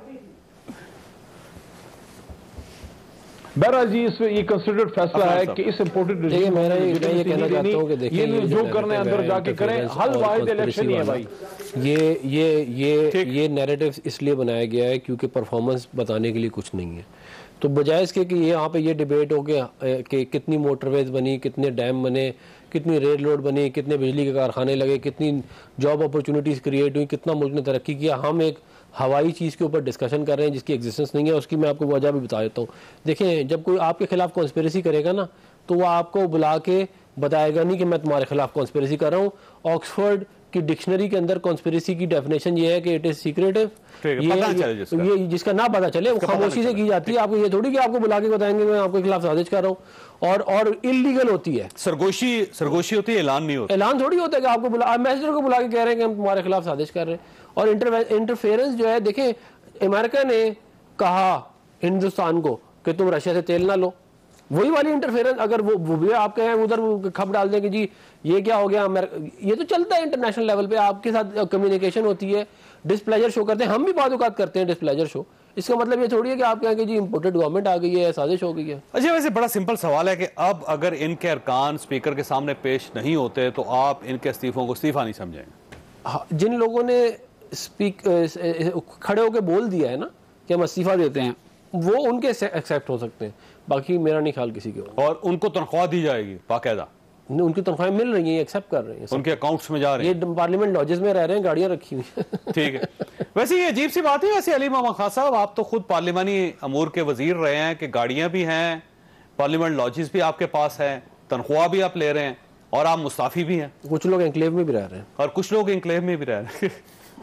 बहरहाल जी इस ये कंसिडर्ड फैसला है कि इस इम्पोर्टेड देखिए मेरा ये ये कहना चाहता हूं कि देखिए ये जो करने अंदर जाके करें, हल वाहिद इलेक्शन ही है भाई। ये ये ये ये नैरेटिव इसलिए बनाया गया है क्योंकि परफॉर्मेंस बताने के लिए कुछ नहीं है। तो बजाय इसके कि ये यहाँ पे ये डिबेट हो गया कि कितनी मोटरवेज बनी, कितने डैम बने, कितनी रेल रोड बनी, कितने बिजली के कारखाने लगे, कितनी जॉब अपॉर्चुनिटीज़ क्रिएट हुई, कितना मुल्क ने तरक्की किया, हम एक हवाई चीज़ के ऊपर डिस्कशन कर रहे हैं जिसकी एग्जिस्टेंस नहीं है। उसकी मैं आपको वजह भी बता देता हूँ। देखें, जब कोई आपके खिलाफ कॉन्स्पिरेसी करेगा ना तो वो आपको बुला के बताएगा नहीं कि मैं तुम्हारे खिलाफ कॉन्स्पिरेसी कर रहा हूँ। ऑक्सफोर्ड की डिक्शनरी के अंदर कॉन्स्पिरेसी की डेफिनेशन ये है कि इट इज सीक्रेटिव, ये, ये, जिसका। ये जिसका ना पता चले वो खामोशी से की जाती है। आपको ये थोड़ी कि आपको बुला के बताएंगे मैं आपके खिलाफ साजिश कर रहा हूँ, और और इलीगल होती है, सरगोशी सरगोशी होती है, ऐलान नहीं होता। ऐलान थोड़ी होता है कि आपको बुला मैसेजर को बुला के कह रहे हैं कि हम तुम्हारे खिलाफ साजिश कर रहे हैं। और इंटरफेरेंस जो है, देखें अमेरिका ने कहा हिंदुस्तान को कि तुम रशिया से तेल ना लो, वही वाली इंटरफेरेंस अगर वो, वो भी आप कहें उधर खप डाल दें कि जी ये क्या हो गया, ये तो चलता है इंटरनेशनल लेवल पे, आपके साथ कम्युनिकेशन होती है, डिस्प्लेजर शो करते हैं, हम भी बाद औकात करते हैं डिस्प्लेजर शो। इसका मतलब ये थोड़ी है कि आप कहें कि जी इंपोर्टेड गवर्नमेंट आ गई है, साजिश हो गई है। अच्छा, वैसे बड़ा सिंपल सवाल है कि अब अगर इनके अरकान स्पीकर के सामने पेश नहीं होते तो आप इनके इस्तीफों को इस्तीफा नहीं समझेंगे? जिन लोगों ने स्पीक खड़े होकर बोल दिया है ना कि हम इस्तीफा देते हैं, वो उनके एक्सेप्ट हो सकते हैं, बाकी मेरा नहीं ख्याल किसी के। और उनको तनख्वाह दी जाएगी बाकायदा? उनकी तनख्वाहें मिल रही हैं, एक्सेप्ट कर रही हैं, उनके अकाउंट्स में जा रही हैं। ये पार्लियामेंट लॉजेस में रह रहे हैं, गाड़ियां रखी हुई हैं। ठीक है। वैसे ये अजीब सी बात है। वैसे अली मोहम्मद खान साहब, आप तो खुद पार्लिमानी अमूर के वजीर रहे हैं कि गाड़ियां भी हैं, पार्लियामेंट लॉजेस भी आपके पास है, तनख्वाह भी आप ले रहे हैं, और आप मुस्ताफी भी हैं। कुछ लोग एनक्लेव में भी रह रहे हैं और कुछ लोग एनक्लेव में भी रह रहे हैं।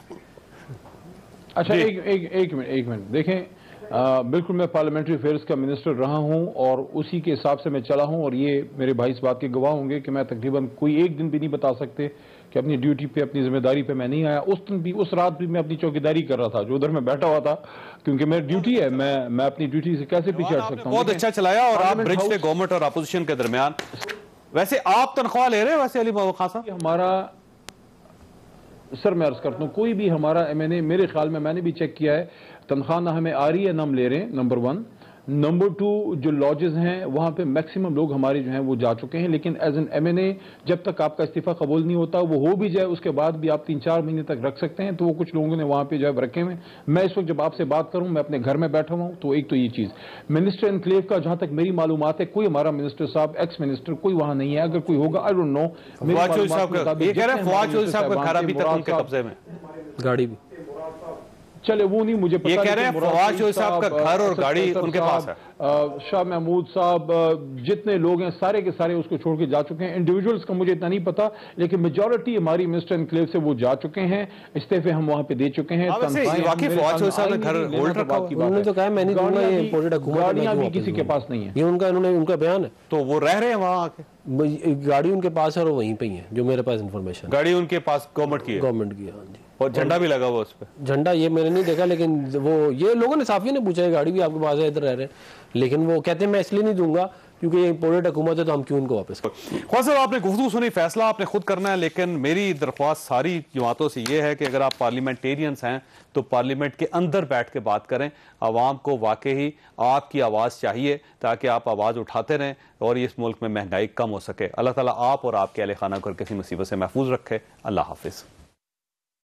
अच्छा, एक एक एक मिनट एक मिनट देखें, आ, बिल्कुल मैं पार्लियामेंट्री अफेयर्स का मिनिस्टर रहा हूं और उसी के हिसाब से मैं चला हूं, और ये मेरे भाई इस बात के गवाह होंगे कि मैं तकरीबन कोई एक दिन भी नहीं बता सकते कि अपनी ड्यूटी पे, अपनी जिम्मेदारी पे मैं नहीं आया। उस दिन भी, उस रात भी मैं अपनी चौकीदारी कर रहा था, जो उधर मैं बैठा हुआ था, क्योंकि मेरी ड्यूटी है, मैं मैं अपनी ड्यूटी से कैसे पीछे हट सकता हूँ। बहुत अच्छा चलाया, और आप ब्रिज थे गवर्नमेंट और अपोजिशन के दरमियान। वैसे आप तनख्वाह ले रहे हैं वैसे अली मोहम्मद खान साहब? हमारा सर मैं अर्ज करता हूँ, कोई भी हमारा एम एन ए, मेरे ख्याल में मैंने भी चेक किया है, तनख्वाह ना हमें आ रही है ना हम ले रहे हैं, नंबर वन। नंबर टू, जो लॉजेस हैं वहाँ पे मैक्सिमम लोग हमारे जो हैं वो जा चुके हैं, लेकिन एज एन एम एन ए जब तक आपका इस्तीफा कबूल नहीं होता, वो हो भी जाए उसके बाद भी आप तीन चार महीने तक रख सकते हैं, तो वो कुछ लोगों ने वहाँ पे जो है रखे हुए। मैं इस वक्त जब आपसे बात करूँ, मैं अपने घर में बैठा हुआ हूँ, तो एक तो ये चीज़। मिनिस्टर एनक्लेव का जहाँ तक मेरी मालूमात है, कोई हमारा मिनिस्टर साहब, एक्स मिनिस्टर कोई वहाँ नहीं है। अगर कोई होगा, आई डोंट नो। गाड़ी भी चले वो नहीं मुझे पता, ये कह रहे हैं फवाद चौधरी साहब का घर और गाड़ी उनके पास है। शाह महमूद साहब, जितने लोग हैं सारे के सारे उसको छोड़ के जा चुके हैं। इंडिविजुअल्स का मुझे इतना नहीं पता, लेकिन मेजॉरिटी हमारी मिनिस्टर एनक्लेव से वो जा चुके हैं, इस्तीफे हम वहां पे दे चुके हैं। उन्होंने तो कहा मैं नहीं दूंगा, ये इंपोर्टेड हुकूमत, गाड़ियां भी किसी के पास नहीं है, ये उनका उन्होंने उनका बयान है। तो वो रह रहे हैं वहां आके? गाड़ी उनके पास है और वहीं पे ही है, जो मेरे पास इंफॉर्मेशन। गाड़ी उनके पास गवर्नमेंट की है? गवर्नमेंट की है, हाँ जी। और झंडा भी लगा हुआ उस पे? झंडा ये मैंने नहीं देखा, लेकिन वो ये लोगों ने, साफियों ने पूछा है गाड़ी भी आपके पास है, इधर रह रहे हैं, लेकिन वो कहते हैं मैं इसलिए नहीं दूंगा क्योंकि ये इंपोर्टेड हुकूमत है, तो हम क्यों उनको वापस करें। ख्वाजा साहब, आपने गुफ्तगू सुनी, फैसला आपने खुद करना है, लेकिन मेरी दरख्वास्त सारी जमातों से ये है कि अगर आप पार्लियामेंटेरियंस हैं तो पार्लियामेंट के अंदर बैठ के बात करें। आवाम को वाकई आपकी आवाज़ चाहिए ताकि आप आवाज़ उठाते रहें और इस मुल्क में महंगाई कम हो सके। अल्लाह ताला आप और आपके अहले खाना को किसी मुसीबत से महफूज रखे। अल्लाह हाफिज़।